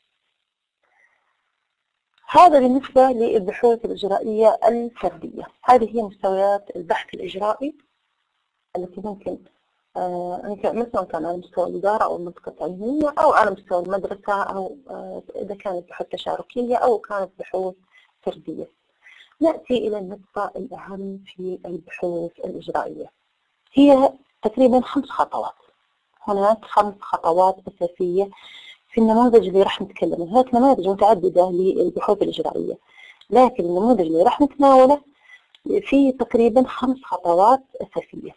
هذا بالنسبة للبحوث الإجرائية الفردية. هذه هي مستويات البحث الإجرائي التي ممكن أن تعمل، سواء كان على مستوى الإدارة أو المنطقة التعليمية أو على مستوى المدرسة، أو إذا كانت بحوث تشاركية أو كانت بحوث فردية. نأتي إلى النقطة الأهم في البحوث الإجرائية، هي تقريبا 5 خطوات. هناك 5 خطوات أساسية في النموذج اللي راح نتكلم. هناك نماذج متعددة للبحوث الإجرائية، لكن النموذج اللي راح نتناوله فيه تقريبا 5 خطوات أساسية.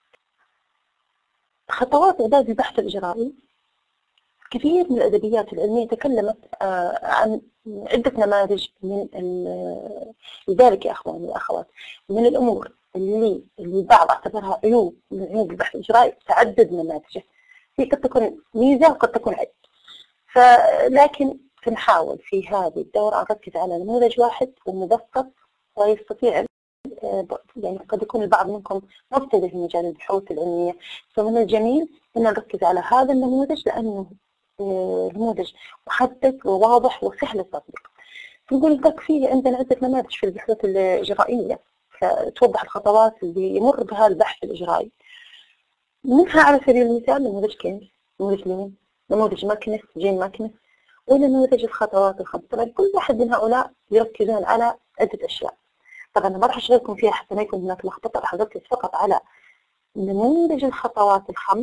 خطوات إعداد البحث الإجرائي، كثير من الأدبيات العلمية تكلمت عن عدة نماذج من لذلك يا أخواني والأخوات من الأمور اللي البعض اعتبرها عيوب من عيوب البحث الإجرائي تعدد نماذجه. هي قد تكون ميزة وقد تكون عيب، لكن سنحاول في هذه الدورة نركز على نموذج واحد ومبسط ويستطيع، يعني قد يكون البعض منكم مبتدئ في مجال البحوث العلمية، فمن الجميل أن نركز على هذا النموذج لأنه نموذج محدد وواضح وسهل التطبيق. نقول لك فيه عندنا عدة نماذج في البحوث الإجرائية توضح الخطوات اللي يمر بها البحث الإجرائي. منها على سبيل المثال نموذج كينز، نموذج لين، نموذج ماكنس، جين ماكنس، وإلى نموذج الخطوات ال5. طبعا كل واحد من هؤلاء يركزون على عدة أشياء. طبعا ما راح أشغلكم فيها حتى ما يكون هناك لخبطة، راح أركز فقط على نموذج الخطوات ال5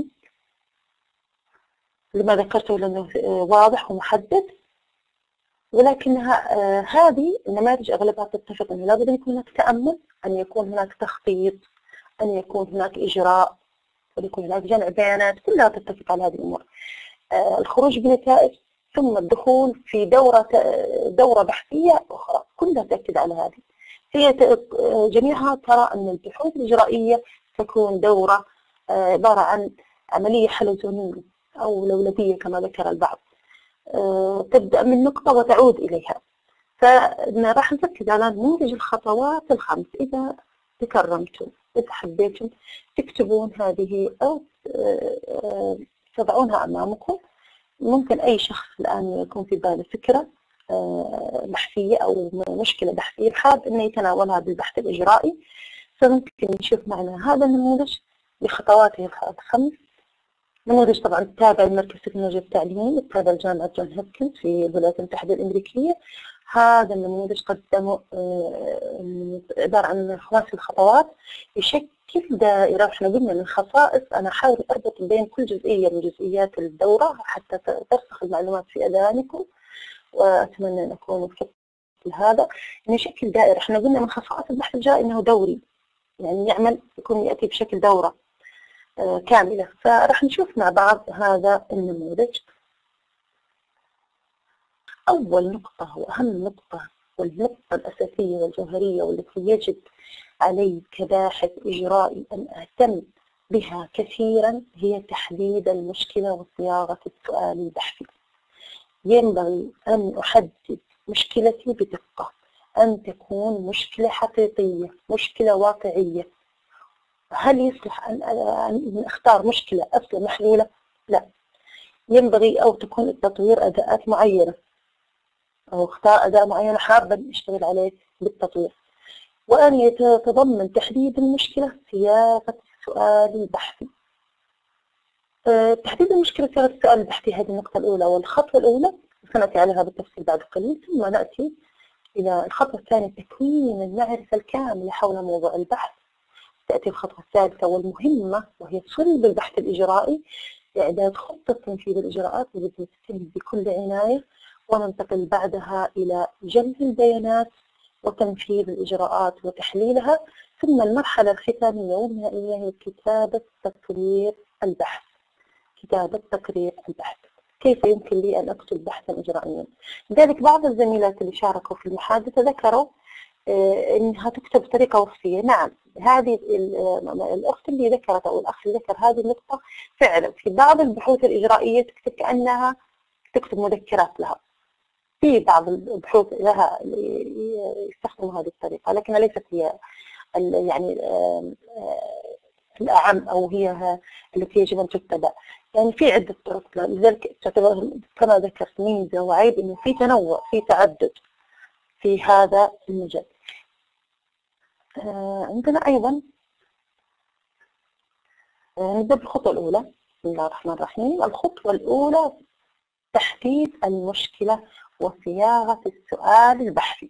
لما ذكرته لأنه واضح ومحدد، ولكنها هذه النماذج أغلبها تتفق أنه لابد أن يكون هناك تأمل، أن يكون هناك تخطيط، أن يكون هناك إجراء، أن يكون هناك جمع بيانات، كلها تتفق على هذه الأمور. الخروج بنتائج ثم الدخول في دورة بحثية أخرى. كلها تأكد على هذه. هي جميعها ترى أن البحوث الإجرائية تكون دورة عبارة عن عملية حلزونية أو لولبية كما ذكر البعض، تبدأ من نقطة وتعود إليها. فراح نركز على نموذج الخطوات الخمس. إذا تكرمتم، إذا حبيتم تكتبون هذه أو تضعونها أمامكم، ممكن أي شخص الآن يكون في باله فكرة بحثية أو مشكلة بحثية حاب أنه يتناولها بالبحث الإجرائي، فممكن نشوف معنا هذا النموذج بخطواته الخمس. نموذج طبعا تابع لمركز التكنولوجيا التعليمي، تابع لجامعة جون هوبكنز في الولايات المتحدة الأمريكية. هذا النموذج قدمه عبارة عن 5 خطوات يشكل دائرة. احنا قلنا من الخصائص أنا أحاول أربط بين كل جزئية من جزئيات الدورة حتى ترسخ المعلومات في أذهانكم، وأتمنى أن أكون وفقت هذا. يشكل دائرة. احنا قلنا من خصائص البحث الإجرائي أنه دوري، يعني يكون يأتي بشكل دورة كاملة. فراح نشوف مع بعض هذا النموذج. أول نقطة وأهم نقطة والنقطة الأساسية والجوهرية والتي يجب علي كباحث إجرائي أن أهتم بها كثيرا هي تحديد المشكلة وصياغة السؤال البحثي. ينبغي أن أحدد مشكلتي بدقة، أن تكون مشكلة حقيقية، مشكلة واقعية. هل يصلح أن أختار مشكلة أصلا محلولة؟ لا، ينبغي أو تكون التطوير أداءات معينة، أو اختار أداء معين حابة أشتغل عليه بالتطوير، وأن يتضمن تحديد المشكلة صياغة السؤال البحثي. تحديد المشكلة صياغة السؤال البحثي هذه النقطة الأولى والخطوة الأولى، سنأتي عليها بالتفصيل بعد قليل. ثم نأتي إلى الخطوة الثانية، تكوين المعرفة الكاملة حول موضوع البحث. تأتي الخطوة الثالثة والمهمة وهي صلب البحث الإجرائي، إعداد خطة تنفيذ الإجراءات التي تتم بكل عناية، وننتقل بعدها إلى جمع البيانات وتنفيذ الإجراءات وتحليلها. ثم المرحلة الختامية والنهائية هي كتابة تقرير البحث. كتابة تقرير البحث، كيف يمكن لي أن أكتب بحثا إجرائيا؟ لذلك بعض الزميلات اللي شاركوا في المحادثة ذكروا إنها تكتب بطريقة وصفية. نعم، هذه الأخت اللي ذكرت أو الأخ اللي ذكر هذه النقطة فعلا في بعض البحوث الإجرائية تكتب كأنها تكتب مذكرات لها. في بعض البحوث لها يستخدموا هذه الطريقة، لكنها ليست هي يعني الأعم أو هي التي يجب أن تتبع. يعني في عدة طرق، لذلك تعتبر كما ذكرت ميزة وعيب إنه في تنوع، في تعدد في هذا المجال. عندنا أيضا نبدأ بالخطوة الأولى. بسم الله الرحمن الرحيم. الخطوة الأولى تحديد المشكلة وصياغة السؤال البحثي.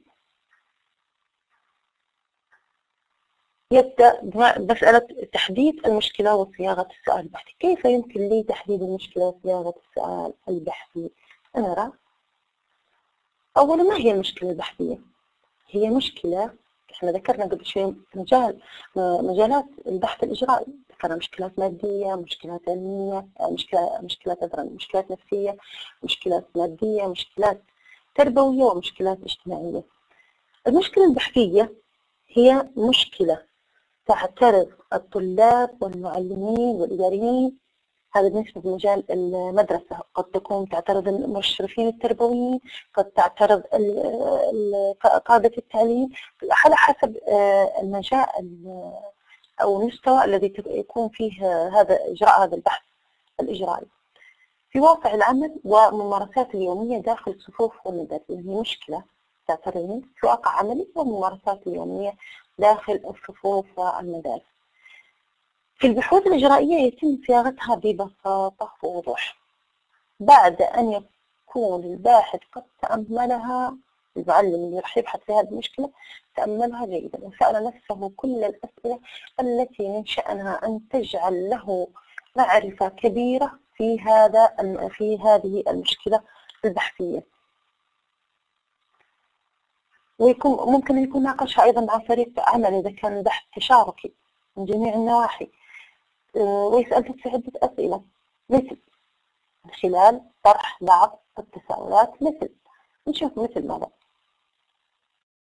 يبدأ بمسألة تحديد المشكلة وصياغة السؤال البحثي. كيف يمكن لي تحديد المشكلة وصياغة السؤال البحثي؟ نرى أولا ما هي المشكلة البحثية؟ هي مشكلة، احنا ذكرنا قبل شوي مجالات البحث الإجرائي، ذكرنا مشكلات مادية، مشكلات علمية، مشكلات نفسية، مشكلات مادية، مشكلات تربوية، ومشكلات اجتماعية. المشكلة البحثية هي مشكلة تعترض الطلاب والمعلمين والإداريين، هذا بالنسبة لمجال المدرسة. قد تكون تعترض المشرفين التربويين، قد تعترض قادة التعليم، على حسب المجال أو المستوى الذي يكون فيه هذا إجراء هذا البحث الإجرائي في واقع العمل وممارسات اليومية داخل الصفوف والمدارس. هي مشكلة تعترض في واقع عملي وممارسات اليومية داخل الصفوف والمدارس. في البحوث الإجرائية يتم صياغتها ببساطة ووضوح بعد أن يكون الباحث قد تأملها. المعلم اللي راح يبحث في هذه المشكلة تأملها جيدا وسأل نفسه كل الأسئلة التي من شأنها أن تجعل له معرفة كبيرة في هذه المشكلة البحثية. ويكون ممكن يكون ناقشها أيضا مع فريق عمل إذا كان البحث تشاركي من جميع النواحي، ويسأل في عدة أسئلة مثل خلال طرح بعض التساؤلات، نشوف مثل ماذا؟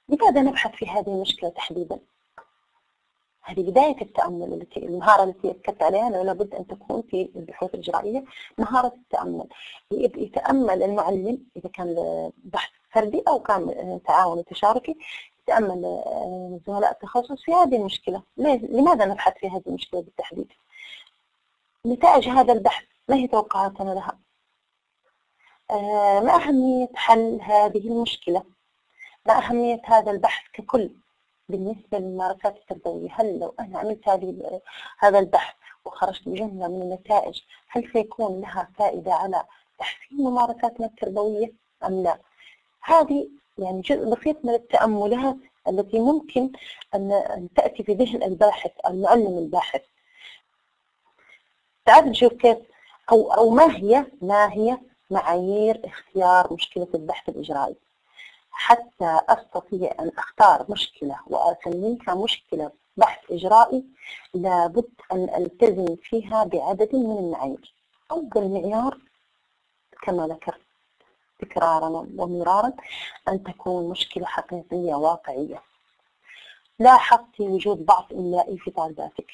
لماذا نبحث في هذه المشكلة تحديدا؟ هذه بداية التأمل، المهارة التي أكدت عليها أنه لابد أن تكون في البحوث الإجرائية مهارة التأمل. يتأمل المعلم إذا كان بحث فردي أو كان تعاون تشاركي، يتأمل زملاء التخصص في هذه المشكلة. لماذا نبحث في هذه المشكلة بالتحديد؟ نتائج هذا البحث ما هي توقعاتنا لها؟ ما أهمية حل هذه المشكلة؟ ما أهمية هذا البحث ككل بالنسبة للممارسات التربوية؟ هل لو أنا عملت هذا البحث وخرجت بجملة من النتائج، هل سيكون لها فائدة على تحسين ممارساتنا التربوية أم لا؟ هذه يعني جزء بسيط من التأملات التي ممكن أن تأتي في ذهن الباحث، المعلم الباحث. تعال نشوف كيف أو ما هي معايير اختيار مشكلة البحث الإجرائي. حتى أستطيع أن أختار مشكلة وأسميها مشكلة بحث إجرائي، لابد أن ألتزم فيها بعدد من المعايير. أول معيار كما ذكرت تكرارا ومرارا أن تكون مشكلة حقيقية واقعية. لاحظت وجود ضعف إملائي في طالباتك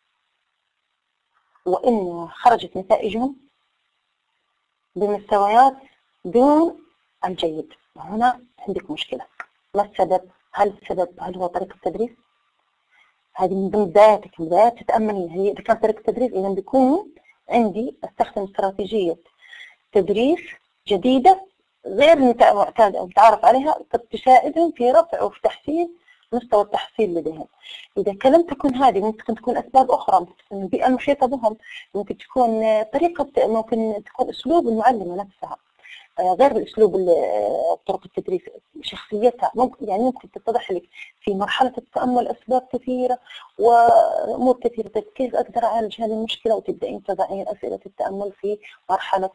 وإن خرجت نتائجهم بمستويات دون الجيد، هنا عندك مشكلة. ما السبب؟ هل هو طريقة التدريس؟ هذه من بدايتك، من بداية تتأملين هي إذا كانت طريقة التدريس، إذا بيكون عندي أستخدم استراتيجية تدريس جديدة غير معتادة أو متعارف عليها، قد تساعدهم في رفع وفي تحسين مستوى التحصيل لديهم. إذا لم تكن هذه، ممكن تكون أسباب أخرى، ممكن تكون البيئة المحيطة بهم، ممكن تكون طريقة، ممكن تكون أسلوب المعلمة نفسها غير الأسلوب طرق التدريس، شخصيتها. ممكن تتضح لك في مرحلة التأمل أسباب كثيرة وأمور كثيرة. طيب كيف أقدر أعالج هذه المشكلة؟ وتبدأين تضعين أسئلة التأمل في مرحلة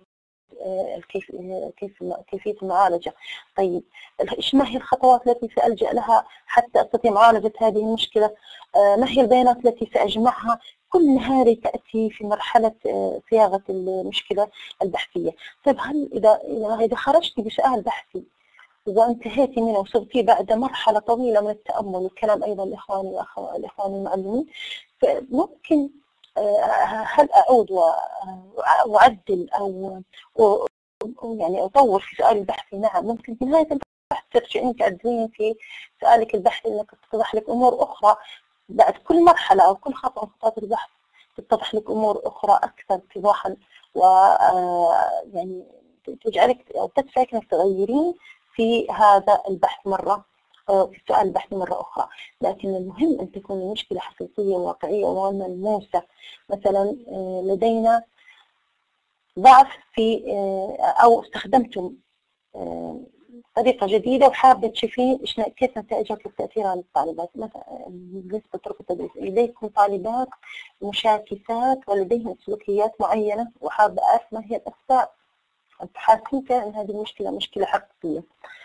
كيفية المعالجة. طيب ما هي الخطوات التي سألجأ لها حتى أستطيع معالجة هذه المشكلة؟ ما هي البيانات التي سأجمعها؟ كل هذه تأتي في مرحلة صياغة المشكلة البحثية. طيب هل إذا خرجت بسؤال بحثي وانتهيتي منه وصرتي بعد مرحلة طويلة من التأمل والكلام أيضا الإخوان المعلمين، فممكن هل أعود وأعدل أو يعني أطور في سؤالي البحثي؟ نعم، ممكن في نهاية البحث ترجعين تعدلين في سؤالك البحثي، إنك تتضح لك أمور أخرى بعد كل مرحلة أو كل خطوة من خطوات البحث، تتضح لك أمور أخرى أكثر اتضاحا، و يعني تجعلك أو تدفعك إنك تغيرين في هذا البحث مرة، في سؤال البحث مرة أخرى. لكن المهم أن تكون المشكلة حقيقية وواقعية وملموسة. مثلا لدينا ضعف في أو استخدمتم طريقة جديدة وحابة تشوفين كيف نتائجها التأثير على الطالبات. مثلا بالنسبة لطرق التدريس، لديكم طالبات مشاكسات ولديهم سلوكيات معينة وحابة أعرف ما هي الأسباب. أنت حاسين أن هذه المشكلة مشكلة حقيقية.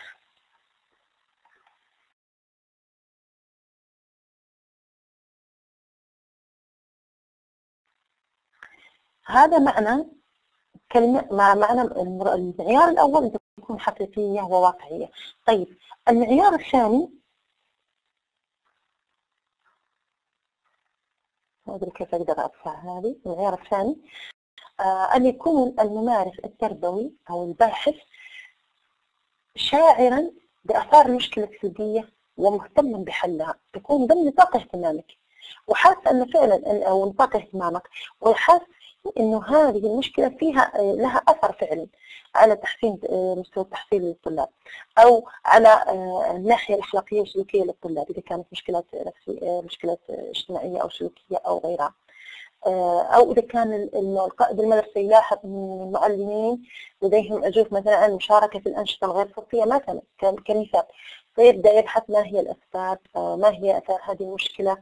هذا معنى كلمة معنى المعيار الأول أن تكون حقيقية وواقعية. طيب المعيار الثاني، ما أدري كيف أقدر أدفع هذه. المعيار الثاني أن يكون الممارس التربوي أو الباحث شاعرا بآثار المشكلة السلبية ومهتما بحلها، تكون ضمن نطاق اهتمامك وحاس أن فعلا أو نطاق اهتمامك، وحاس إنه هذه المشكلة فيها لها أثر فعلي على تحسين مستوى التحصيل للطلاب، أو على الناحية الأخلاقية والسلوكية للطلاب إذا كانت مشكلات اجتماعية أو سلوكية أو غيرها. أو إذا كان القائد المدرسي يلاحظ من المعلمين لديهم عزوف مثلا عن المشاركة في الأنشطة الغير صفية مثلا كمثال، فيبدأ يبحث ما هي الأسباب، ما هي آثار هذه المشكلة،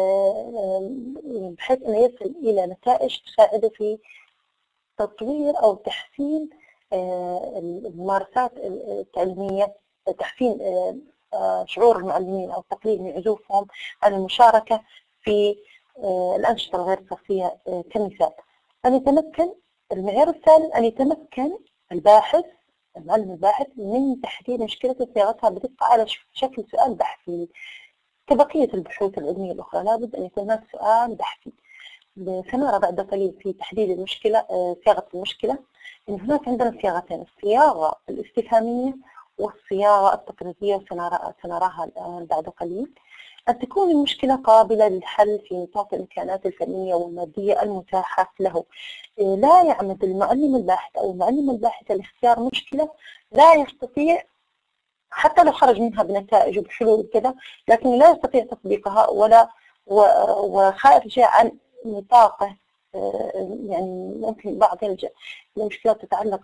بحيث أنه يصل إلى نتائج تساعده في تطوير أو تحسين الممارسات التعليمية، تحسين شعور المعلمين أو تقليل من عزوفهم عن المشاركة في الأنشطة الغير صفية كمثال. أن يتمكن المعيار الثالث أن يتمكن الباحث المعلم الباحث من تحديد مشكلة وصياغتها بدقة على شكل سؤال بحثي. كبقية البحوث العلمية الأخرى لابد أن يكون هناك سؤال بحثي. سنرى بعد قليل في تحديد المشكلة صياغة المشكلة إن هناك عندنا صياغتين، الصياغة الاستفهامية والصياغة التقريرية، وسنراها الآن بعد قليل. أن تكون المشكلة قابلة للحل في نطاق الإمكانات الفنية والمادية المتاحة له. لا يعمد المعلم الباحث أو المعلمة الباحثة لاختيار مشكلة لا يستطيع حتى لو خرج منها بنتائج وبحلول كذا، لكن لا يستطيع تطبيقها ولا وخارجة عن نطاقه. يعني ممكن بعض المشكلات تتعلق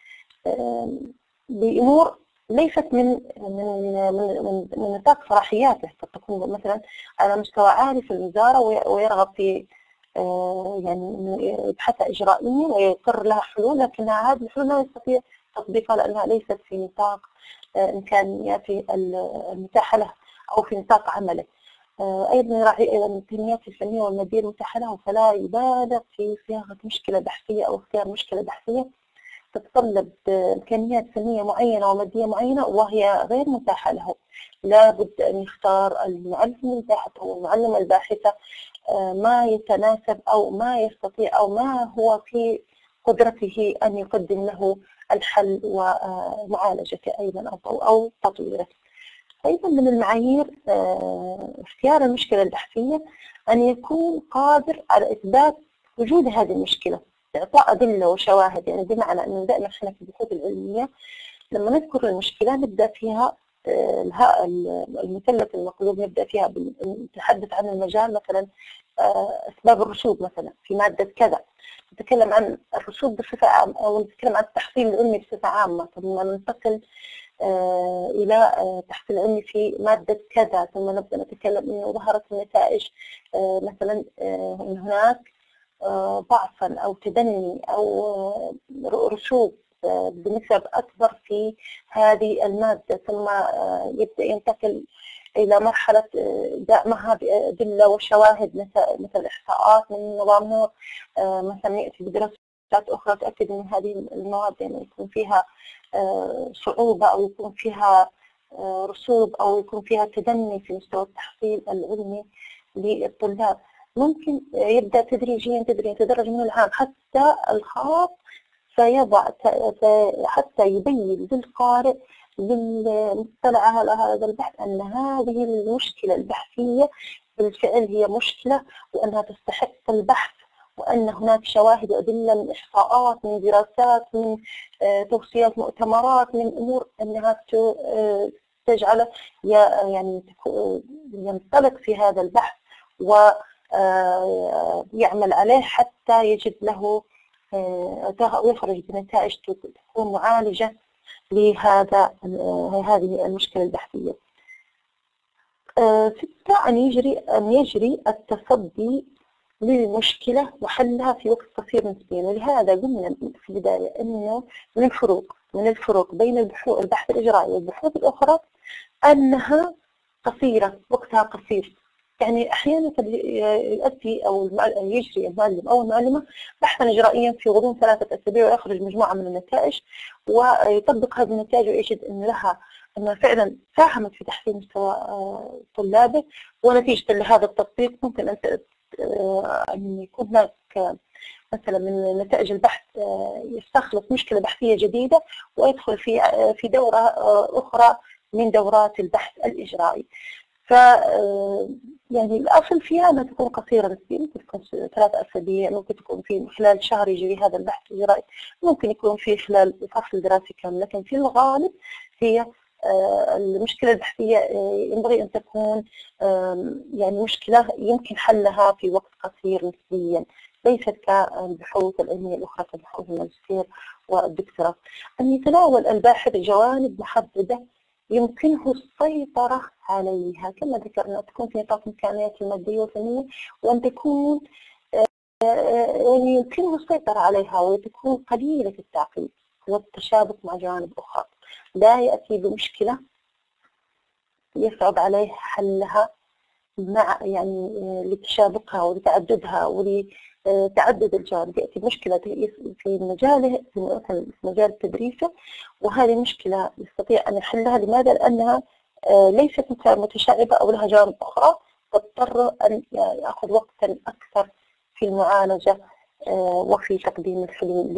بأمور ليست من نطاق صلاحياته، قد تكون مثلا على مستوى عالي في الوزارة ويرغب في يعني يبحث إجرائيا ويقر لها حلول، لكنها هذه الحلول لا يستطيع تطبيقها لأنها ليست في نطاق إمكانياته المتاحة له أو في نطاق عمله. أيضا يراعي أيضا الإمكانيات الفنية والمادية المتاحة له، فلا يبالغ في صياغة مشكلة بحثية أو اختيار مشكلة بحثية تتطلب إمكانيات فنية معينة ومادية معينة وهي غير متاحة له. لابد أن يختار المعلم الباحث أو المعلمة الباحثة ما يتناسب أو ما يستطيع أو ما هو في قدرته أن يقدم له الحل ومعالجته أيضا أو تطويره. أيضا من المعايير اختيار المشكلة البحثية أن يكون قادر على إثبات وجود هذه المشكلة، إعطاء أدلة وشواهد. يعني بمعنى أنه دائما إحنا في البحوث العلمية لما نذكر المشكلة نبدأ فيها المثلث المقلوب، نبدأ فيها نتحدث عن المجال، مثلا أسباب الرسوب مثلا في مادة كذا، نتكلم عن الرسوب بصفة عامة أو نتكلم عن التحصيل العلمي بصفة عامة، ثم ننتقل إلى تحصيل علمي في مادة كذا، ثم نبدأ نتكلم أنه ظهرت النتائج مثلا أن هناك ضعفا أو تدني أو رسوب بنسب أكبر في هذه المادة، ثم يبدأ ينتقل إلى مرحلة دعمها بأدلة وشواهد مثل إحصاءات من نظام نور، مثلا يأتي بدراسات أخرى تأكد أن هذه المواد يعني يكون فيها صعوبة أو يكون فيها رسوب أو يكون فيها تدني في مستوى التحصيل العلمي للطلاب. ممكن يبدأ تدريجيا يتدرج من العام حتى الخاص فيضع حتى يبين للقارئ للمطلع على هذا البحث أن هذه المشكلة البحثية بالفعل هي مشكلة وأنها تستحق البحث، وأن هناك شواهد وأدلة من إحصاءات من دراسات من توصيات مؤتمرات من أمور أنها تجعله يعني ينطلق في هذا البحث ويعمل عليه حتى يجد له ويخرج بنتائج تكون معالجة لهذه المشكلة البحثية. 6 أن يجري التصدي للمشكلة وحلها في وقت قصير نسبيا. ولهذا قلنا في البداية أنه من الفروق بين البحث الإجرائي والبحوث الأخرى أنها قصيرة، وقتها قصير. يعني أحيانا يؤدي أو يجري المعلم أو المعلمة بحثا إجرائيا في غضون 3 أسابيع ويخرج مجموعة من النتائج ويطبق هذه النتائج ويجد أنها فعلا ساهمت في تحسين مستوى طلابه، ونتيجة لهذا التطبيق ممكن أن يكون هناك مثلا من نتائج البحث يستخلص مشكلة بحثية جديدة ويدخل في دورة أخرى من دورات البحث الإجرائي. ف يعني الأصل فيها أنها تكون قصيرة نسبيا، ممكن تكون 3 أسابيع، ممكن تكون في خلال شهر يجري هذا البحث الإجرائي، ممكن يكون في خلال فصل دراسي كامل، لكن في الغالب هي المشكلة البحثية ينبغي أن تكون يعني مشكلة يمكن حلها في وقت قصير نسبيا، ليست كالبحوث العلمية الأخرى كبحوث الماجستير والدكتوراه. أن يتناول الباحث جوانب محددة يمكنه السيطرة عليها، كما ذكرنا تكون في نطاق إمكانياته المادية والفنية، وأن تكون يعني يمكنه السيطرة عليها وتكون قليلة التعقيد والتشابك مع جوانب أخرى. لا يأتي بمشكلة يصعب عليه حلها مع يعني لتشابكها ولتعددها ولتعدد الجوانب، يأتي مشكلة في مجاله في مجال تدريسه، وهذه مشكلة يستطيع أن يحلها. لماذا؟ لأنها ليست متشعبة أو لها جوانب أخرى، تضطر أن يأخذ وقتا أكثر في المعالجة وفي تقديم الحلول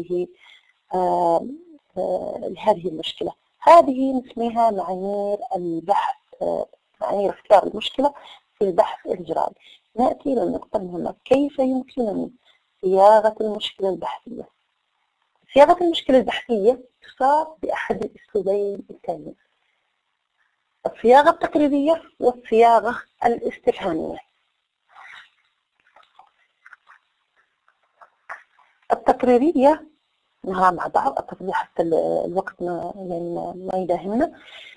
لهذه المشكلة. هذه نسميها معايير البحث، معايير اختيار المشكلة في البحث الإجرائي. نأتي للنقطة المهمة: كيف يمكنني صياغة المشكلة البحثية؟ صياغة المشكلة البحثية تصاغ بأحد الأسلوبين التاليين: الصياغة التقريرية والصياغة الاستفهامية. التقريرية نرى مع بعض، التقريرية حتى الوقت ما يداهمنا.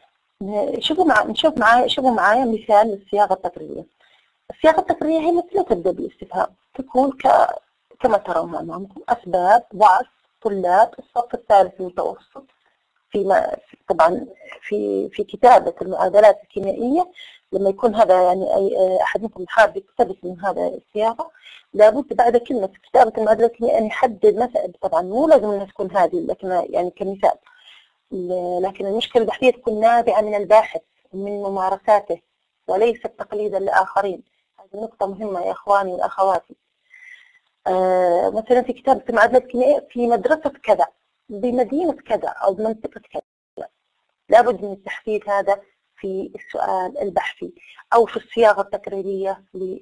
شوفوا معايا مثال للصياغة التقريرية. الصياغة التقريرية هي مثل تبدأ بالاستفهام، تكون كما ترون أمامكم: أسباب ضعف طلاب الصف الثالث المتوسط طبعا في كتابة المعادلات الكيميائية. لما يكون هذا يعني أي أحد منكم حاب يقتبس من هذا الصياغة، لابد بعد كلمة كتابة المعادلات الكيميائية أن يحدد مثلا. طبعا مو لازم أنها تكون هذه، لكن يعني كمثال. لكن المشكلة البحثية تكون نابعة من الباحث ومن ممارساته وليست تقليدا لآخرين. هذه نقطة مهمة يا إخواني وأخواتي. مثلا في كتابة المعادلات الكيميائية في مدرسة كذا بمدينة كذا أو بمنطقة كذا، لابد من التحديد هذا في السؤال البحثي أو في الصياغة التقريرية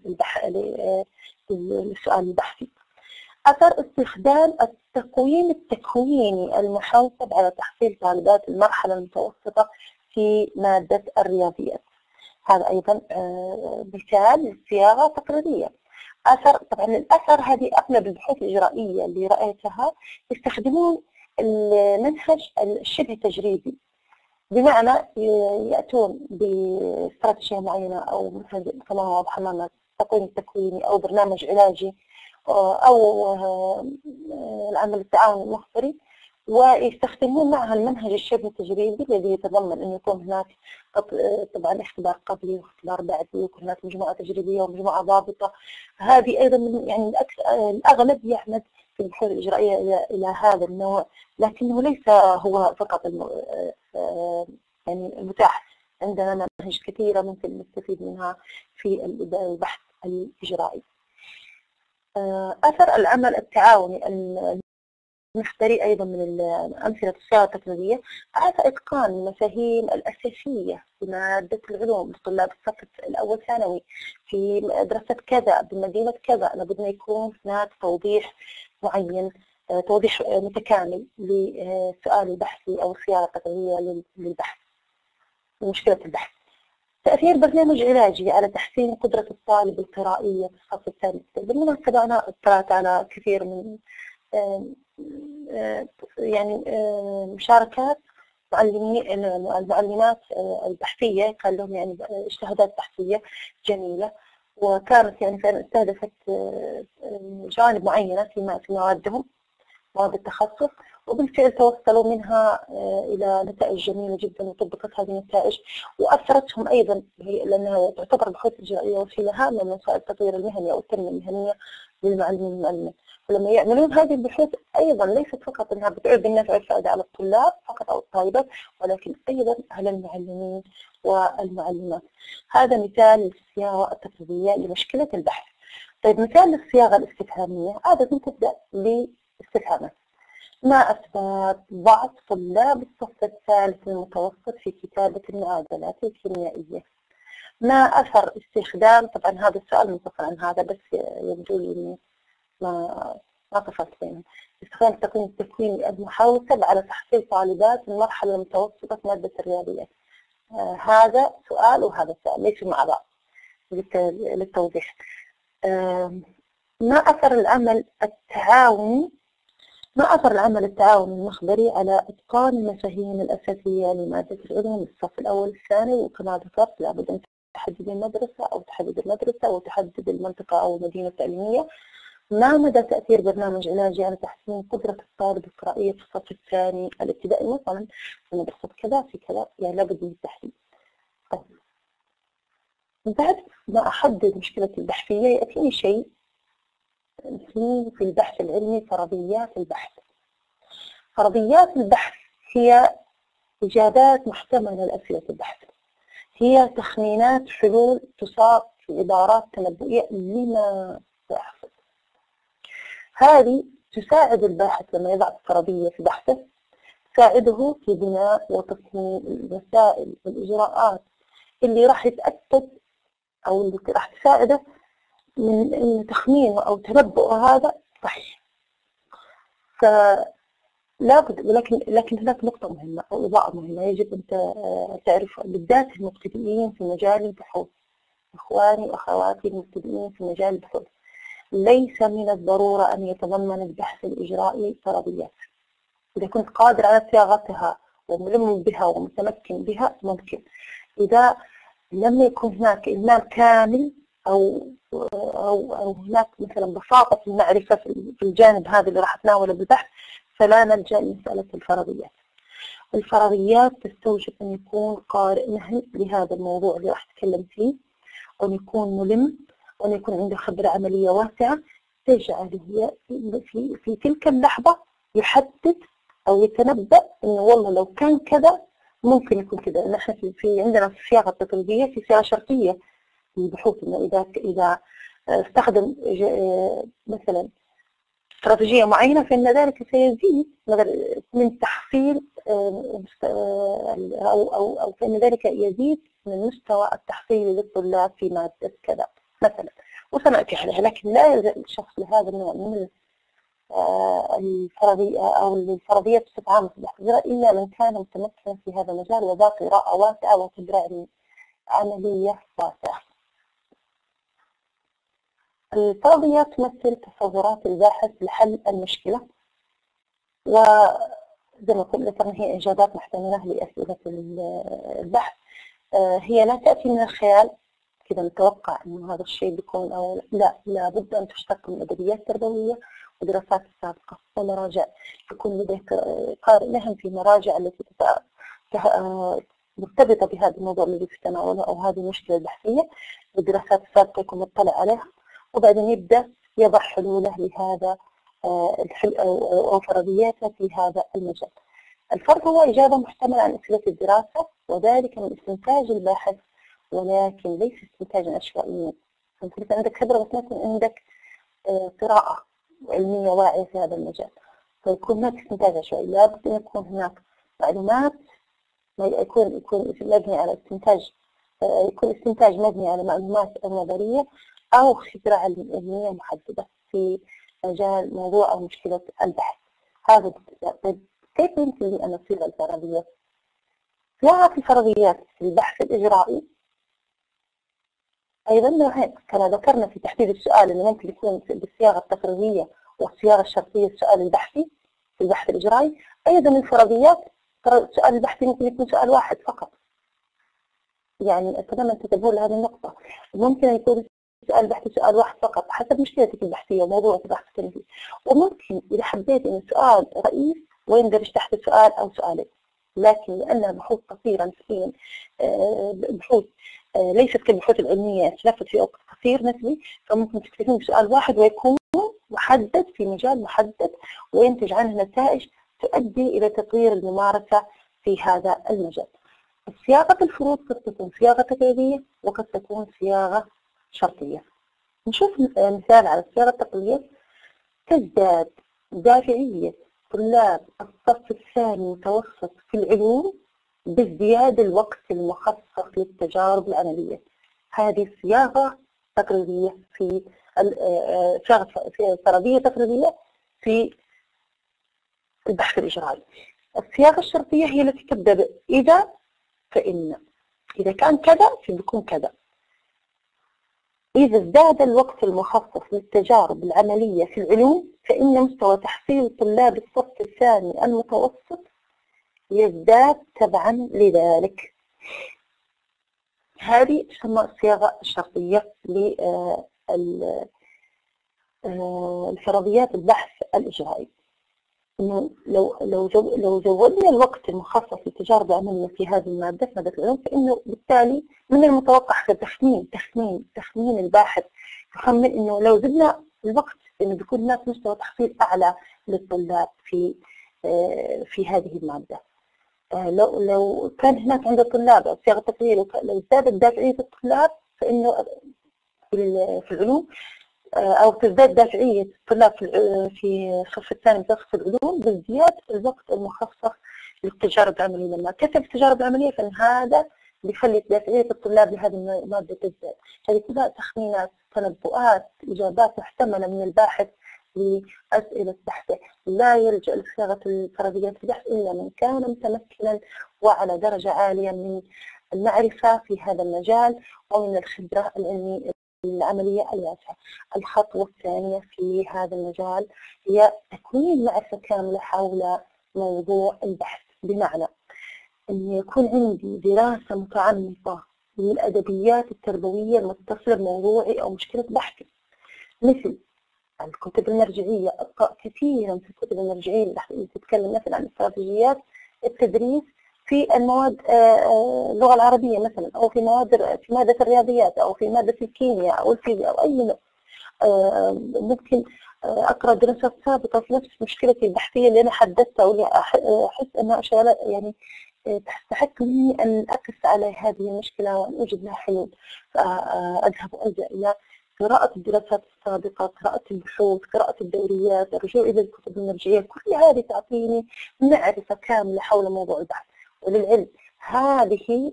للسؤال البحثي. أثر استخدام التقويم التكويني المحاسب على تحصيل طالبات المرحلة المتوسطة في مادة الرياضيات. هذا أيضا مثال للصياغة التقريرية. أثر، طبعا الأثر هذه أغلب البحوث الإجرائية اللي رأيتها يستخدمون المنهج الشبه تجريبي، بمعنى يأتون باستراتيجية معينة أو مثل كما واضح أمامنا التقويم التكويني أو برنامج علاجي أو العمل التعاوني المخبري، ويستخدمون معها المنهج الشبه التجريبي الذي يتضمن أن يكون هناك طبعا اختبار قبلي واختبار بعدي، ويكون هناك مجموعة تجريبية ومجموعة ضابطة. هذه أيضا يعني الأغلب يعمد في البحوث الإجرائية إلى هذا النوع، لكنه ليس هو فقط يعني المتاح. عندنا مناهج كثيرة ممكن نستفيد منها في البحث الإجرائي. أثر العمل التعاوني المحتري أيضا من أمثلة الصياغة التقريرية: هذا إتقان المفاهيم الأساسية في مادة العلوم لطلاب الصف الأول ثانوي في مدرسة كذا بمدينة كذا. لابد أن يكون هناك توضيح معين، توضيح متكامل للسؤال البحثي أو الصياغة التقريرية للبحث ومشكلة البحث. تأثير برنامج علاجي على تحسين قدرة الطالب القرائية في الصف الثالث. بالمناسبة أنا اطلعت على كثير من يعني مشاركات المعلمات البحثية، كان لهم يعني اجتهادات بحثية جميلة، وكانت يعني فعلا استهدفت جوانب معينة في موادهم، مواد التخصص، وبالفعل توصلوا منها إلى نتائج جميلة جدا، وطبقت هذه النتائج وأثرتهم أيضا، لأنها تعتبر البحوث الإجرائية وسيلة هامة من وسائل التطوير المهني أو التنمية المهنية للمعلمين والمعلمات. ولما يعملون هذه البحوث أيضا ليست فقط أنها بتعود بالنفع والفائدة على الطلاب فقط أو الطالبات، ولكن أيضا على المعلمين والمعلمات. هذا مثال للصياغة التقريرية لمشكلة البحث. طيب مثال للصياغة الاستفهامية، عادة تبدأ باستفهامات: ما أسباب ضعف طلاب الصف الثالث المتوسط في كتابة المعادلات الكيميائية؟ ما أثر استخدام، طبعا هذا السؤال منفصل عن هذا بس يبدو لي إني ما طفلت بينهم. استخدام التقويم التكويني المحاسب على تحصيل طالبات المرحلة المتوسطة في مادة الرياضيات. هذا سؤال وهذا سؤال ليسوا مع بعض للتوضيح. ما أثر العمل التعاوني المخبري على إتقان المفاهيم الأساسية لمادة العلوم الصف الأول الثاني؟ وكما ذكرت لابد أن تحدد المدرسة أو تحدد المدرسة وتحدد المنطقة أو المدينة التعليمية. ما مدى تأثير برنامج علاجي على تحسين قدرة الطالب القرائية في الصف الثاني الابتدائي مثلا في مدرسة كذا في كذا؟ يعني لابد من التحديد. بعد ما أحدد مشكلة البحثية يأتيني شيء في البحث العلمي فرضيات البحث. فرضيات البحث هي إجابات محتملة لأسئلة البحث، هي تخمينات حلول تصاغ في عبارات تنبؤية لما سيحصل. هذه تساعد الباحث لما يضع فرضية في بحثه، تساعده في بناء وتصميم الوسائل والإجراءات اللي راح يتأكد أو اللي راح تساعده من أن تخمينه أو تنبؤه هذا صحيح. فلا بد، لكن هناك نقطة مهمة أو إضاءة مهمة يجب أن تعرف، بالذات المبتدئين في مجال البحوث، إخواني وأخواتي المبتدئين في مجال البحوث، ليس من الضرورة أن يتضمن البحث الإجرائي فرضيات. إذا كنت قادر على صياغتها وملم بها ومتمكن بها ممكن. إذا لم يكن هناك إلمام كامل أو هناك مثلا بساطة في المعرفة في الجانب هذا اللي راح أتناوله بالبحث، فلا نلجأ لمسألة الفرضيات. الفرضيات تستوجب أن يكون قارئ مهني لهذا الموضوع اللي راح أتكلم فيه، وأن يكون ملم، وأن يكون عنده خبرة عملية واسعة تجعله في تلك اللحظة يحدد أو يتنبأ إنه والله لو كان كذا ممكن يكون كذا. نحن في عندنا في الصياغة التقليدية في صياغة شرطية في البحوث، إنه إذا استخدم مثلا استراتيجية معينة فإن ذلك سيزيد من تحصيل أو فإن ذلك يزيد من المستوى التحصيلي للطلاب في مادة كذا مثلا، وسنأتي عليها. لكن لا يلجأ الشخص لهذا النوع من الفرضية أو الفرضيات بصفة عامة في البحث الإجرائي إلا من كان متمكنا في هذا المجال وذا قراءة واسعة وخبرة عملية واسعة. الفرضيات تمثل تصورات الباحث لحل المشكلة، وزي ما ذكرنا هي إجابات محتملة لأسئلة البحث. هي لا تأتي من الخيال كذا نتوقع إنه هذا الشيء بيكون أو لا، لابد أن تشتق من أدبيات تربوية ودراسات سابقة ومراجع. يكون لديك قارئ مهن في مراجع التي مرتبطة بهذا الموضوع الذي تتناوله أو هذه المشكلة البحثية، والدراسات السابقة يكون مطلع عليها، وبعدين يبدأ يضع حلوله لهذا أو فرضياته في هذا المجال. الفرض هو إجابة محتملة عن أسئلة الدراسة، وذلك من استنتاج الباحث، ولكن ليس استنتاجا عشوائيا. أنت عندك خبرة بس ما يكون عندك قراءة علمية واعية في هذا المجال، فيكون هناك استنتاج عشوائي. لابد أن يكون هناك معلومات، يكون مبني على استنتاج، يكون استنتاج مبني على معلومات نظرية أو خبرة علمية محددة في مجال موضوع أو مشكلة البحث. هذا كيف يمكن لي أن أصيغ الفرضيات؟ صياغة الفرضيات في البحث الإجرائي أيضا نوعين كما ذكرنا في تحديد السؤال، اللي ممكن يكون بالصياغة التقريرية والصياغة الشرطية السؤال البحثي في البحث الإجرائي. أيضا الفرضيات السؤال البحثي ممكن يكون سؤال واحد فقط، يعني أتمنى تنتبهوا لهذه النقطة. ممكن يكون سؤال بحثي سؤال واحد فقط حسب مشكلتك البحثية وموضوعك البحثي فيه، وممكن إذا حبيت إن السؤال رئيس ويندرج تحت السؤال أو سؤالين. لكن لأنها بحوث قصيرة نسبيا، بحوث ليست كالبحوث العلمية تلفت في وقت قصير نسبي، فممكن تكتفين بسؤال واحد ويكون محدد في مجال محدد وينتج عنه نتائج تؤدي إلى تطوير الممارسة في هذا المجال. صياغة الفروض قد تكون صياغة تقليدية وقد تكون صياغة شرطية. نشوف مثال على الصياغة التقليدية. تزداد دافعية طلاب الصف الثاني المتوسط في العلوم بازدياد الوقت المخصص للتجارب العملية. هذه صياغة تقليدية في فرضية تقليدية في البحث الإجرائي. الصياغة الشرطية هي التي تبدأ إذا فإن، إذا كان كذا فبيكون كذا، إذا ازداد الوقت المخصص للتجارب العملية في العلوم فإن مستوى تحصيل طلاب الصف الثاني المتوسط يزداد تبعا لذلك. هذه تسمى الصياغة الشرطية للفرضيات البحث الإجرائي. إنه لو زودنا الوقت المخصص للتجارب العملية في هذه المادة، في مادة العلوم، فإنه بالتالي من المتوقع تخمين الباحث يخمن إنه لو زدنا الوقت إنه بيكون هناك مستوى تحصيل أعلى للطلاب في هذه المادة. لو كان هناك عند الطلاب صياغة تقرير، لو زادت دافعية الطلاب فإنه في العلوم، أو تزداد دافعية الطلاب في الصف الثاني من قسم العلوم بازدياد الوقت المخصص للتجارب العملية. لما كثر التجارب العملية فإن هذا بيخلي دافعية الطلاب لهذه المادة تزداد. هذه كلها تخمينات، تنبؤات، إجابات محتملة من الباحث لأسئلة بحثه. لا يلجأ لصياغة الفرضيات في البحث إلا من كان متمكنا وعلى درجة عالية من المعرفة في هذا المجال ومن الخبرة العلمية العملية الواسعة. الخطوة الثانية في هذا المجال هي تكوين معرفة كاملة حول موضوع البحث، بمعنى أن يكون عندي دراسة متعمقة للأدبيات التربوية المتصلة بموضوعي أو مشكلة بحثي، مثل الكتب المرجعية. أقرأ كثيرا في الكتب المرجعية اللي تتكلم مثلا عن استراتيجيات التدريس في المواد اللغة العربية مثلا، أو في مادة الرياضيات، أو في مادة الكيمياء أو الفيزياء أو أي نوع. ممكن أقرأ دراسات سابقة في نفس مشكلتي البحثية اللي أنا حددتها، واللي أحس أنها شغلة يعني تستحق مني أن أقف على هذه المشكلة وأن أوجد لها حلول. فأذهب وألجأ إلى قراءة الدراسات السابقة، قراءة البحوث، قراءة الدوريات، الرجوع إلى الكتب المرجعية. كل هذه تعطيني معرفة كاملة حول موضوع البحث. وللعلم هذه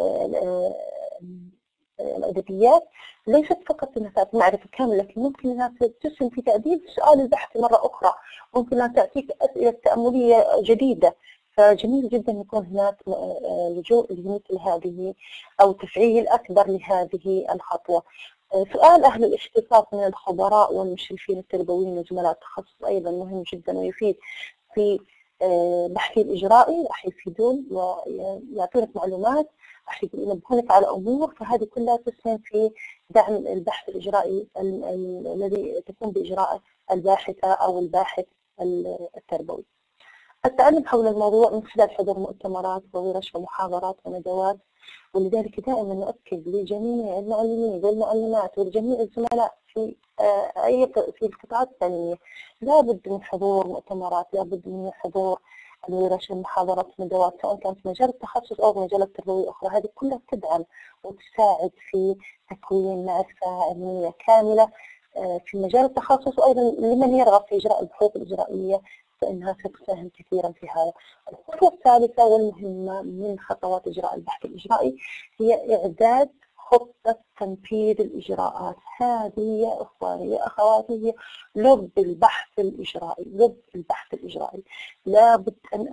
الأدبيات ليست فقط أنها تعطي معرفة كاملة، لكن ممكن أنها تسهم في تعديل سؤال البحث مرة أخرى، ممكن أنها تعطيك أسئلة تأملية جديدة. فجميل جدا يكون هناك لجوء لمثل هذه أو تفعيل أكبر لهذه الخطوة. سؤال أهل الاختصاص من الخبراء والمشرفين التربويين وزملاء التخصص أيضا مهم جدا ويفيد في بحثي الإجرائي. راح يفيدون ويعطونك معلومات، راح ينبهونك على أمور، فهذه كلها تسهم في دعم البحث الإجرائي الذي تقوم بإجراءه الباحثة أو الباحث التربوي. التعلم حول الموضوع من خلال حضور مؤتمرات وورش ومحاضرات وندوات، ولذلك دائما نؤكد لجميع المعلمين والمعلمات ولجميع الزملاء في القطاعات التعليمية لابد من حضور مؤتمرات، لابد من حضور الورش والمحاضرات والندوات، سواء كانت في مجال التخصص أو في مجالات تربوية أخرى. هذه كلها تدعم وتساعد في تكوين معرفة علمية كاملة في مجال التخصص، وأيضا لمن يرغب في إجراء البحوث الإجرائية فإنها ستساهم كثيرا في هذا. الخطوة الثالثة والمهمة من خطوات إجراء البحث الإجرائي هي إعداد خطة تنفيذ الإجراءات. هذه يا إخواني يا أخواتي هي لب البحث الإجرائي، لب البحث الإجرائي. لابد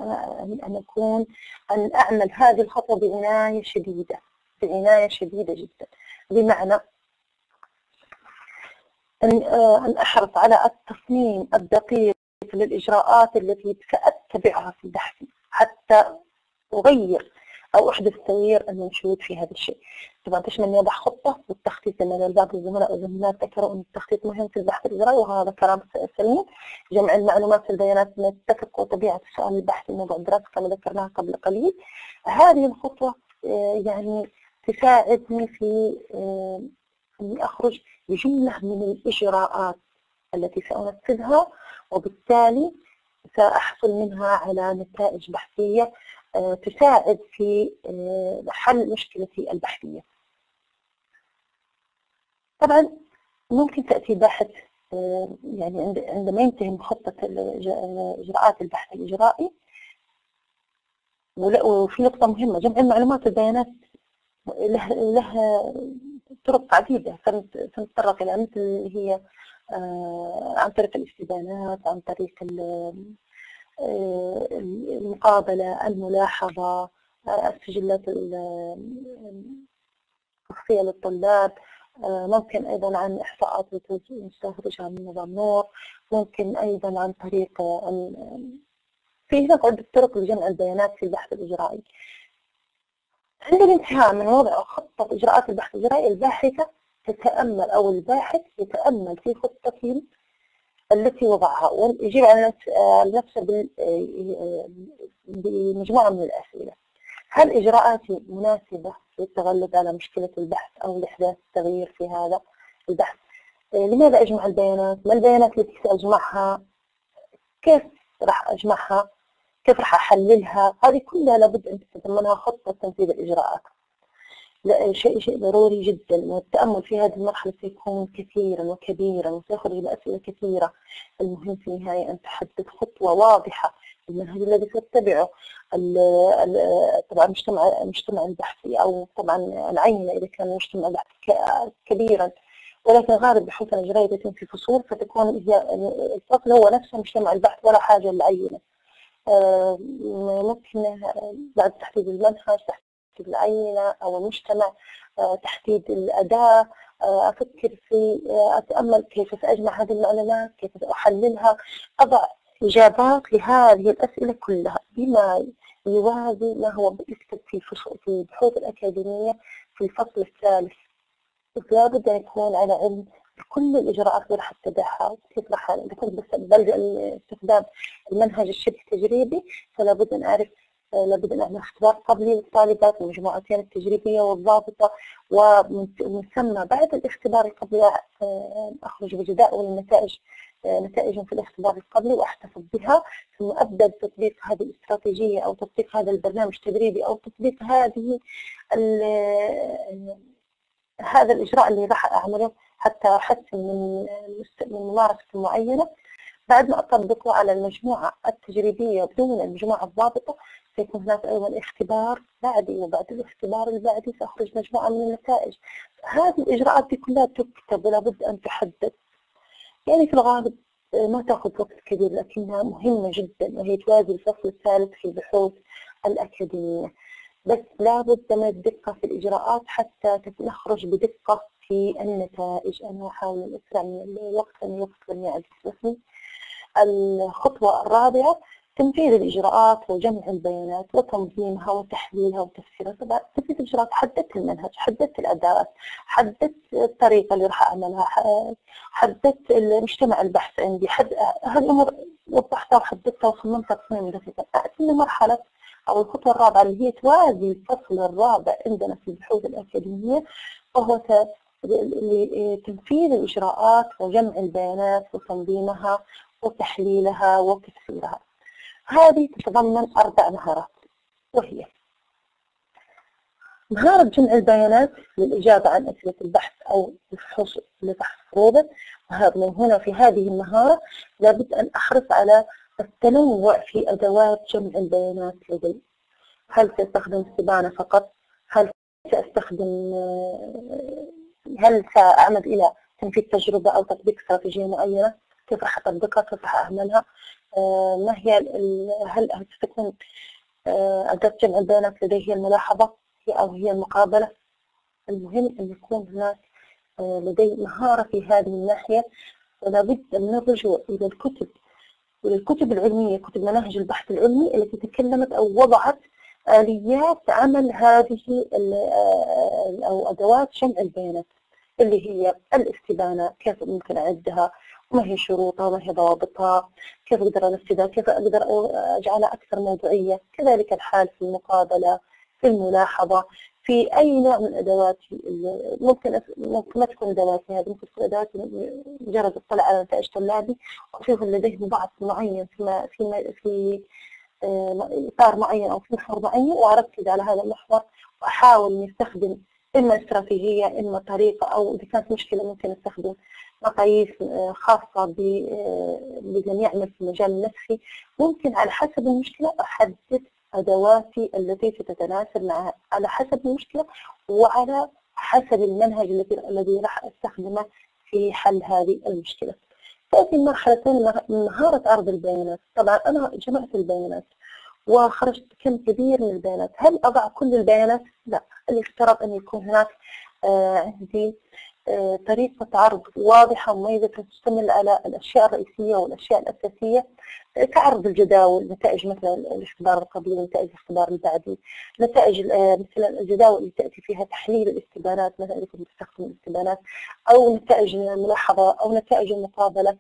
أن أعمل هذه الخطوة بعناية شديدة، بعناية شديدة جدا. بمعنى أن أحرص على التصميم الدقيق للإجراءات التي سأتبعها في بحثي حتى أغير أو أحدث تغيير المنشود في هذا الشيء. طبعا تشمل أن يضع خطة والتخطيط، لأن بعض الزملاء والزميلات ذكروا أن التخطيط مهم في البحث الإجرائي، وهذا كلام سليم. جمع المعلومات في البيانات نتفق وطبيعة السؤال البحثي موضوع الدراسة كما ذكرناها قبل قليل. هذه الخطوة يعني تساعدني في أني أخرج بجملة من الإجراءات التي سأنفذها، وبالتالي سأحصل منها على نتائج بحثية تساعد في حل مشكلتي البحثية. طبعا ممكن تأتي باحث يعني عندما ينتهي خطة إجراءات البحث الإجرائي، وفي نقطة مهمة، جمع المعلومات والبيانات له طرق عديدة سنتطرق إلى، مثل اللي هي عن طريق الاستبيانات، عن طريق المقابلة، الملاحظة، السجلات الشخصية للطلاب، ممكن أيضا عن إحصاءات مستخرجة من نظام نور، ممكن أيضا عن طريق في هناك عدة طرق لجمع البيانات في البحث الإجرائي. عند الانتهاء من وضع خطة إجراءات البحث الإجرائي، الباحثة تتأمل أو الباحث يتأمل في خطة التي وضعها، ويجيب على نفسه بمجموعة من الأسئلة. هل إجراءاتي مناسبة للتغلب على مشكلة البحث أو لإحداث تغيير في هذا البحث؟ لماذا أجمع البيانات؟ ما البيانات التي سأجمعها؟ كيف راح أجمعها؟ كيف راح أحللها؟ هذه كلها لابد أن تتضمنها خطة تنفيذ الإجراءات. لا، شيء ضروري جدا، والتأمل في هذه المرحلة سيكون كثيرا وكبيرا وسيخرج بأسئلة كثيرة. المهم في النهاية أن تحدد خطوة واضحة، المنهج الذي تتبعه، طبعا المجتمع البحثي، أو طبعا العينة إذا كان المجتمع البحثي كبيرا، ولكن غالب البحوث الإجرائية تتم في فصول، فتكون الفصل هو نفسه مجتمع البحث ولا حاجة للعينة. ممكن بعد تحديد المنهج، تحديد العينة أو المجتمع، تحديد الأداة، أفكر في أتأمل كيف سأجمع هذه المعلومات، كيف سأحللها، أضع إجابات لهذه الأسئلة كلها بما يوازي ما هو يكتب في البحوث الأكاديمية في الفصل الثالث. لابد أن يكون على علم بكل الإجراءات اللي راح تتبعها، كيف راح إذا كنت بلجأ لاستخدام المنهج الشبه تجريبي، فلا بد أن أعرف، لابد أن أعمل اختبار قبلي للطالبات المجموعتين التجريبية والضابطة، ومن ثم بعد الاختبار القبلي أخرج بجداول النتائج، نتائج في الاختبار القبلي وأحتفظ بها، ثم أبدأ بتطبيق هذه الاستراتيجية أو تطبيق هذا البرنامج التدريبي أو تطبيق هذا الإجراء اللي راح أعمله حتى أحسن من ممارسة معينة. بعد ما أطبقه على المجموعة التجريبية بدون المجموعة الضابطة، سيكون هناك أيضا اختبار بعدي، وبعد الاختبار البعدي سأخرج مجموعة من النتائج. هذه الإجراءات دي كلها تكتب ولا بد أن تحدد. يعني في الغالب ما تأخذ وقت كبير، لكنها مهمة جدا، وهي توازي الفصل الثالث في البحوث الأكاديمية. بس لابد من الدقة في الإجراءات حتى نخرج بدقة في النتائج. أنا أحاول الأسرع من الوقت، أن الوقت لم يعد يسلفني. الخطوة الرابعة تنفيذ الإجراءات وجمع البيانات وتنظيمها وتحليلها وتفسيرها. طبعا تنفيذ الإجراءات، حددت المنهج، حددت الأدوات، حددت الطريقة اللي راح أعملها، حددت المجتمع البحث عندي، هذه الأمور وضحتها وحددتها وصممتها تصميم دقيقا. أتي لمرحلة أو الخطوة الرابعة اللي هي توازي الفصل الرابع عندنا في البحوث الأكاديمية، وهو تنفيذ الإجراءات وجمع البيانات وتنظيمها وتحليلها وتفسيرها. هذه تتضمن 4 مهارات، وهي مهارة جمع البيانات للإجابة عن أسئلة البحث أو الفحوص لفحص فروضه. ومن هنا في هذه المهارة لابد أن أحرص على التنوع في أدوات جمع البيانات لدي. هل سأستخدم استبانة فقط؟ هل سأعمد إلى تنفيذ تجربة أو تطبيق استراتيجية معينة؟ كيف راح أطبقها؟ كيف راح أعملها؟ ما هي هل ستكون أداة جمع البيانات لدي هي الملاحظة أو هي المقابلة؟ المهم أن يكون هناك لدي مهارة في هذه الناحية. ولا بد من الرجوع إلى الكتب العلمية، كتب مناهج البحث العلمي التي تكلمت أو وضعت آليات عمل هذه أو أدوات جمع البيانات، اللي هي الاستبانة، كيف ممكن أعدها، وما هي شروطها، وما هي ضوابطها، كيف أقدر أنفذها، كيف أقدر أجعلها أكثر موضوعية. كذلك الحال في المقابلة، في الملاحظة، في أي نوع من الأدوات. ممكن ما تكون أدوات هذه، ممكن تكون أدوات مجرد اطلاع على نتائج طلابي وأشوف لديه بعض معين في إطار معين أو في محور معين، وأركز على هذا المحور وأحاول أن أستخدم إما استراتيجية إما طريقة، أو إذا كانت مشكلة ممكن أستخدم مقاييس خاصة بمن يعمل في المجال النفسي. ممكن على حسب المشكلة أحدد أدواتي التي تتناسب معها على حسب المشكلة وعلى حسب المنهج الذي راح أستخدمه في حل هذه المشكلة. تأتي المرحلة الثانية مهارة عرض البيانات. طبعا أنا جمعت البيانات وخرجت كم كبير من البيانات، هل أضع كل البيانات؟ لا، يفترض أن يكون هناك عندي طريقة عرض واضحة ومميزة تشتمل على الأشياء الرئيسية والأشياء الأساسية، كعرض الجداول، نتائج مثلا الاختبار القبلي، نتائج الاختبار البعدي، نتائج مثلا الجداول اللي تأتي فيها تحليل الاستبانات، مثلا إذا كنت تستخدم الاستبانات، أو نتائج الملاحظة أو نتائج المقابلة.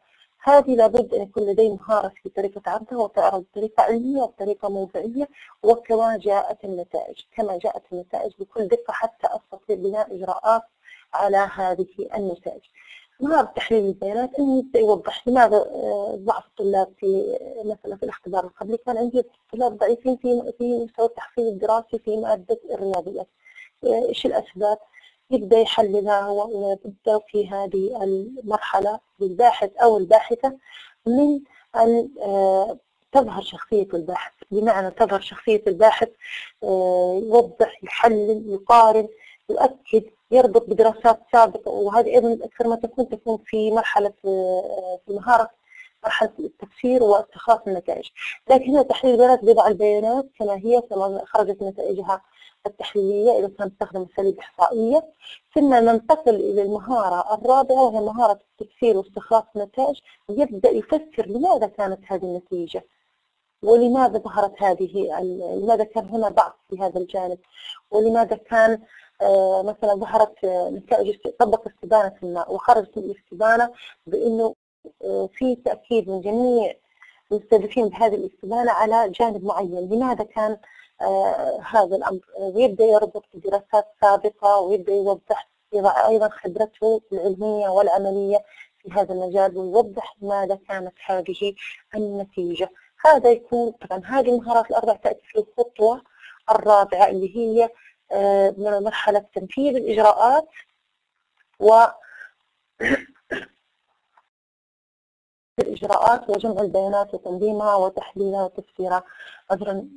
هذه لابد أن يكون لدي مهارة في طريقة عرضها وتعرض بطريقة علمية وبطريقة موضوعية وكما جاءت النتائج، بكل دقة حتى أستطيع بناء إجراءات على هذه النتائج. مهارة تحليل البيانات أنه يبدأ يوضح لماذا ضعف الطلاب في مثلا في الاختبار القبلي. كان عندي طلاب ضعيفين في مستوى التحصيل الدراسي في مادة الرياضيات، إيش الأسباب؟ يبدأ يحللها ويبدأ في هذه المرحلة للباحث أو الباحثة من أن تظهر شخصية الباحث، بمعنى تظهر شخصية الباحث، يوضح، يحلل، يقارن، يؤكد، يربط بدراسات سابقة. وهذه أيضا أكثر ما تكون في مرحلة في مهارة مرحلة التفسير واستخلاص النتائج. لكن هنا تحليل البيانات بيضع البيانات كما هي، كما خرجت نتائجها التحليلية إذا كانت تستخدم أساليب إحصائية. ثم ننتقل إلى المهارة الرابعة وهي مهارة التفسير واستخلاص النتائج. يبدأ يفسر لماذا كانت هذه النتيجة ولماذا ظهرت لماذا كان هنا ضعف في هذا الجانب، ولماذا كان مثلا ظهرت نتائج طبق استبانة ما وخرجت من الاستبانة بأنه في تأكيد من جميع المستهدفين بهذه الاستبانة على جانب معين، لماذا كان هذا الأمر. ويبدأ يربط بدراسات سابقة ويبدأ يوضح أيضا خبرته العلمية والعملية في هذا المجال ويوضح لماذا كانت هذه النتيجة. هذا يكون طبعا هذه المهارات الأربع تأتي في الخطوة الرابعة اللي هي من مرحلة تنفيذ الإجراءات الإجراءات وجمع البيانات وتنظيمها وتحليلها وتفسيرها. عذرا.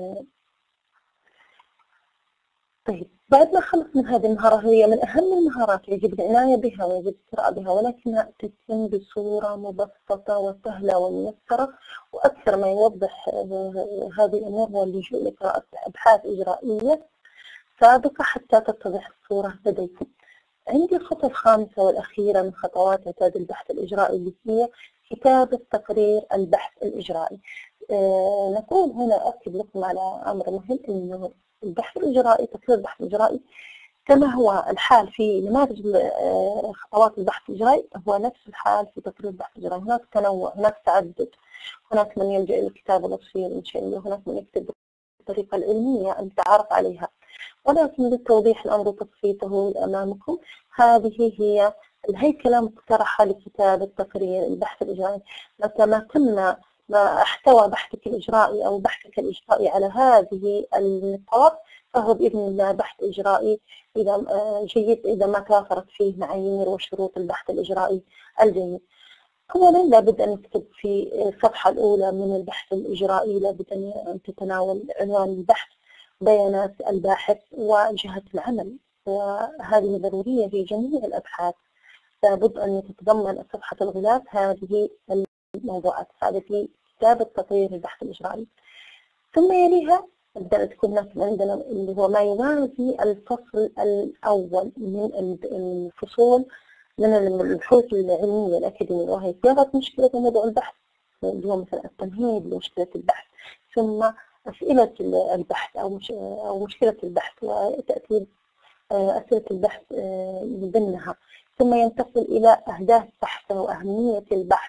طيب بعد ما خلص من هذه المهارة، هي من أهم المهارات يجب العناية بها ويجب القراءة بها، ولكنها تتم بصورة مبسطة وسهلة وميسرة. وأكثر ما يوضح هذه الأمور هو اللجوء لقراءة أبحاث إجرائية سابقة حتى تتضح الصورة لديكم. عندي الخطوة الخامسة والأخيرة من خطوات إعداد البحث الإجرائي اللي هي كتابة تقرير البحث الإجرائي. نقول هنا أكد لكم على أمر مهم، إنه البحث الإجرائي، تقرير البحث الإجرائي كما هو الحال في نماذج خطوات البحث الإجرائي هو نفس الحال في تقرير البحث الإجرائي. هناك تنوع، هناك تعدد، هناك من يلجأ إلى الكتابة النصية الإنشائية، وهناك من يكتب بالطريقة العلمية المتعارف عليها. ولكن للتوضيح الأمر وتبسيطه أمامكم، هذه هي الهيكلة المقترحة لكتابة تقرير البحث الإجرائي. متى ما تم ما احتوى بحثك الإجرائي أو بحثك الإجرائي على هذه النقاط فهو بإذن الله بحث إجرائي إذا جيد، إذا ما توافرت فيه معايير وشروط البحث الإجرائي الجيد. أولا لابد أن نكتب في الصفحة الأولى من البحث الإجرائي، لابد أن تتناول عنوان البحث، بيانات الباحث، وجهة العمل، وهذه ضرورية في جميع الأبحاث. لابد أن تتضمن صفحة الغلاف هذه الموضوعات. هذا في كتابة تقرير البحث الإجرائي. ثم يليها نبدأ تكون عندنا اللي هو ما يوازي الفصل الأول من الفصول من البحوث العلمية الأكاديمية، وهي صياغة مشكلة موضوع البحث اللي هو مثلا التمهيد لمشكلة البحث، ثم أسئلة البحث أو مشكلة البحث وتأكيد أسئلة البحث ضمنها، ثم ينتقل إلى أهداف البحث وأهمية البحث،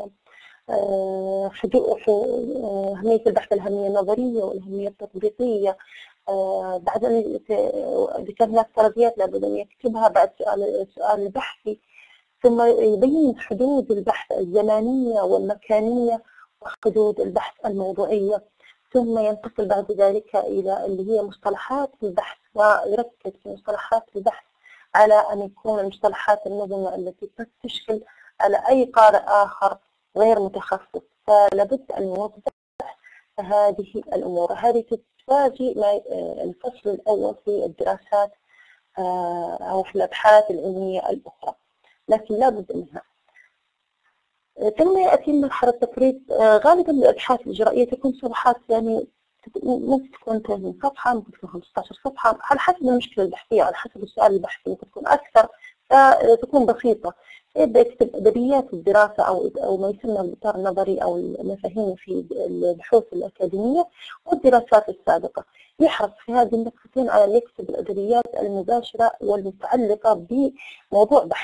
أهمية البحث، الأهمية النظرية والأهمية التطبيقية. بعد أن إذا كان هناك فرضيات لابد أن يكتبها بعد السؤال البحثي، ثم يبين حدود البحث الزمانية والمكانية وحدود البحث الموضوعية، ثم ينتقل بعد ذلك إلى اللي هي مصطلحات البحث، ويركز في مصطلحات البحث على أن يكون المصطلحات النظمة التي تشكل على أي قارئ آخر غير متخصص. فلابد أن يوضح هذه الأمور. هذه تتواجه مع الفصل الأول في الدراسات أو في الأبحاث العلمية الأخرى، لكن لابد منها. ثم يأتي مرحلة تقريب. غالبا الأبحاث الإجرائية تكون صفحات، يعني ممكن تكون 30 صفحة، ممكن تكون 15 صفحة، على حسب المشكلة البحثية، على حسب السؤال البحثي، ممكن تكون أكثر، فتكون بسيطة. يبدأ يكتب أدبيات الدراسة أو ما يسمى الإطار النظري أو المفاهيم في البحوث الأكاديمية والدراسات السابقة. يحرص في هذه النقطتين على أن يكتب الأدبيات المباشرة والمتعلقة بموضوع بحثه.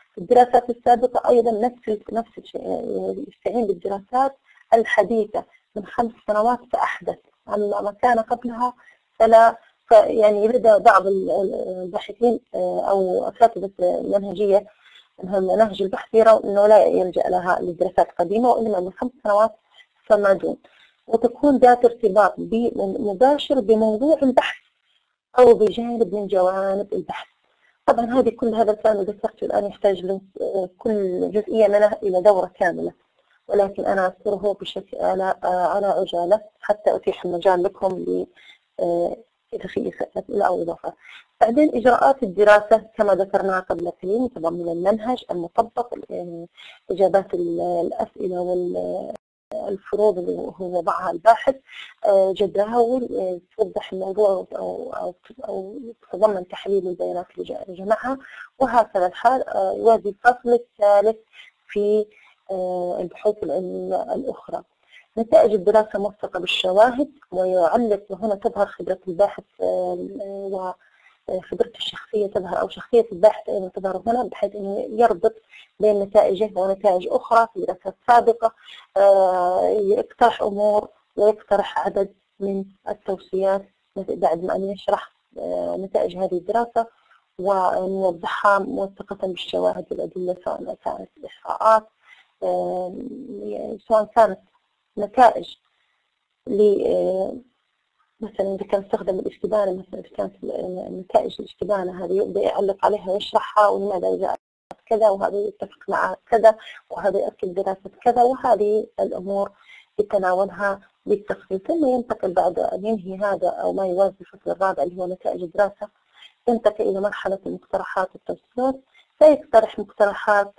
في الدراسات السابقة أيضا نفس الشيء، يستعين بالدراسات الحديثة من 5 سنوات فأحدث، أما ما كان قبلها فلا. يعني لدى بعض الباحثين أو أساتذة المنهجية منهج البحث يرون أنه لا يلجأ لها للدراسات القديمة، وإنما من 5 سنوات فما دون، وتكون ذات ارتباط مباشر بموضوع البحث أو بجانب من جوانب البحث. طبعا هذه كل هذا الكلام اللي ذكرته الآن يحتاج كل جزئية منها إلى دورة كاملة، ولكن أنا أذكره بشكل على عجالة حتى أتيح المجال لكم في أسئلة أو إضافة. بعدين إجراءات الدراسة كما ذكرناها قبل قليل متضمن المنهج المطبق، إجابات الأسئلة والفروض اللي هو وضعها الباحث، جداول توضح الموضوع أو تتضمن تحليل البيانات اللي جمعها، وهكذا الحال. يوازي الفصل الثالث في البحوث العلمية الأخرى. نتائج الدراسة موثقة بالشواهد، ويعلق وهنا تظهر خبرة الباحث وخبرته الشخصية تظهر، أو شخصية الباحث أيضا تظهر هنا، بحيث أنه يربط بين نتائجه ونتائج أخرى في دراسات سابقة، يقترح أمور ويقترح عدد من التوصيات بعد ما أن يشرح نتائج هذه الدراسة ونوضحها موثقة بالشواهد والأدلة، سواء كانت الإحصاءات، سواء كانت نتائج مثلا إذا كان استخدم الاستبانة، مثلا إذا كانت نتائج الاستبانة هذه يبدأ يعلق عليها ويشرحها، ولماذا جاءت كذا، وهذا يتفق مع كذا، وهذا يؤكد دراسة كذا، وهذه الأمور يتناولها بالتفصيل. ثم ينتقل بعد أن ينهي هذا أو ما يوازي الفصل الرابع اللي هو نتائج الدراسة، ينتقل إلى مرحلة المقترحات والتوصيات، فيقترح مقترحات،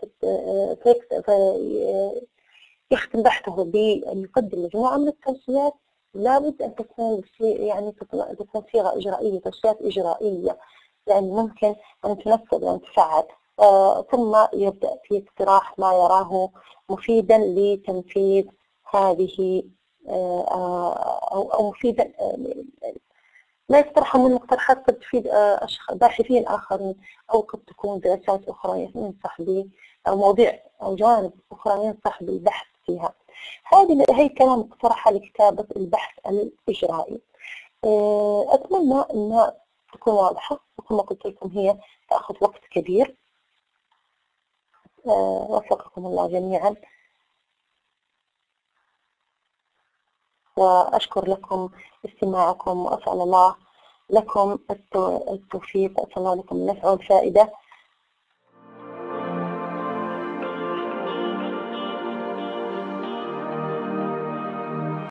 يختم بحثه بأن يقدم مجموعة من التوصيات، لابد أن تكون تكون صيغة إجرائية، توصيات إجرائية، يعني ممكن أن تنفذ وأن تفعل. ثم يبدأ في اقتراح ما يراه مفيدا لتنفيذ هذه أو مفيدا لا يقترح من مقترحات قد تفيد باحثين آخرين، أو قد تكون دراسات أخرى ينصح به، أو مواضيع أو جوانب أخرى ينصح بالبحث فيها. هي كلام مقترحة لكتابة البحث الإجرائي. أتمنى أنها تكون واضحة، وكما قلت لكم هي تأخذ وقت كبير. وفقكم الله جميعا، وأشكر لكم استماعكم، وأسأل الله لكم التوفيق، وأسأل الله لكم النفع والفائدة.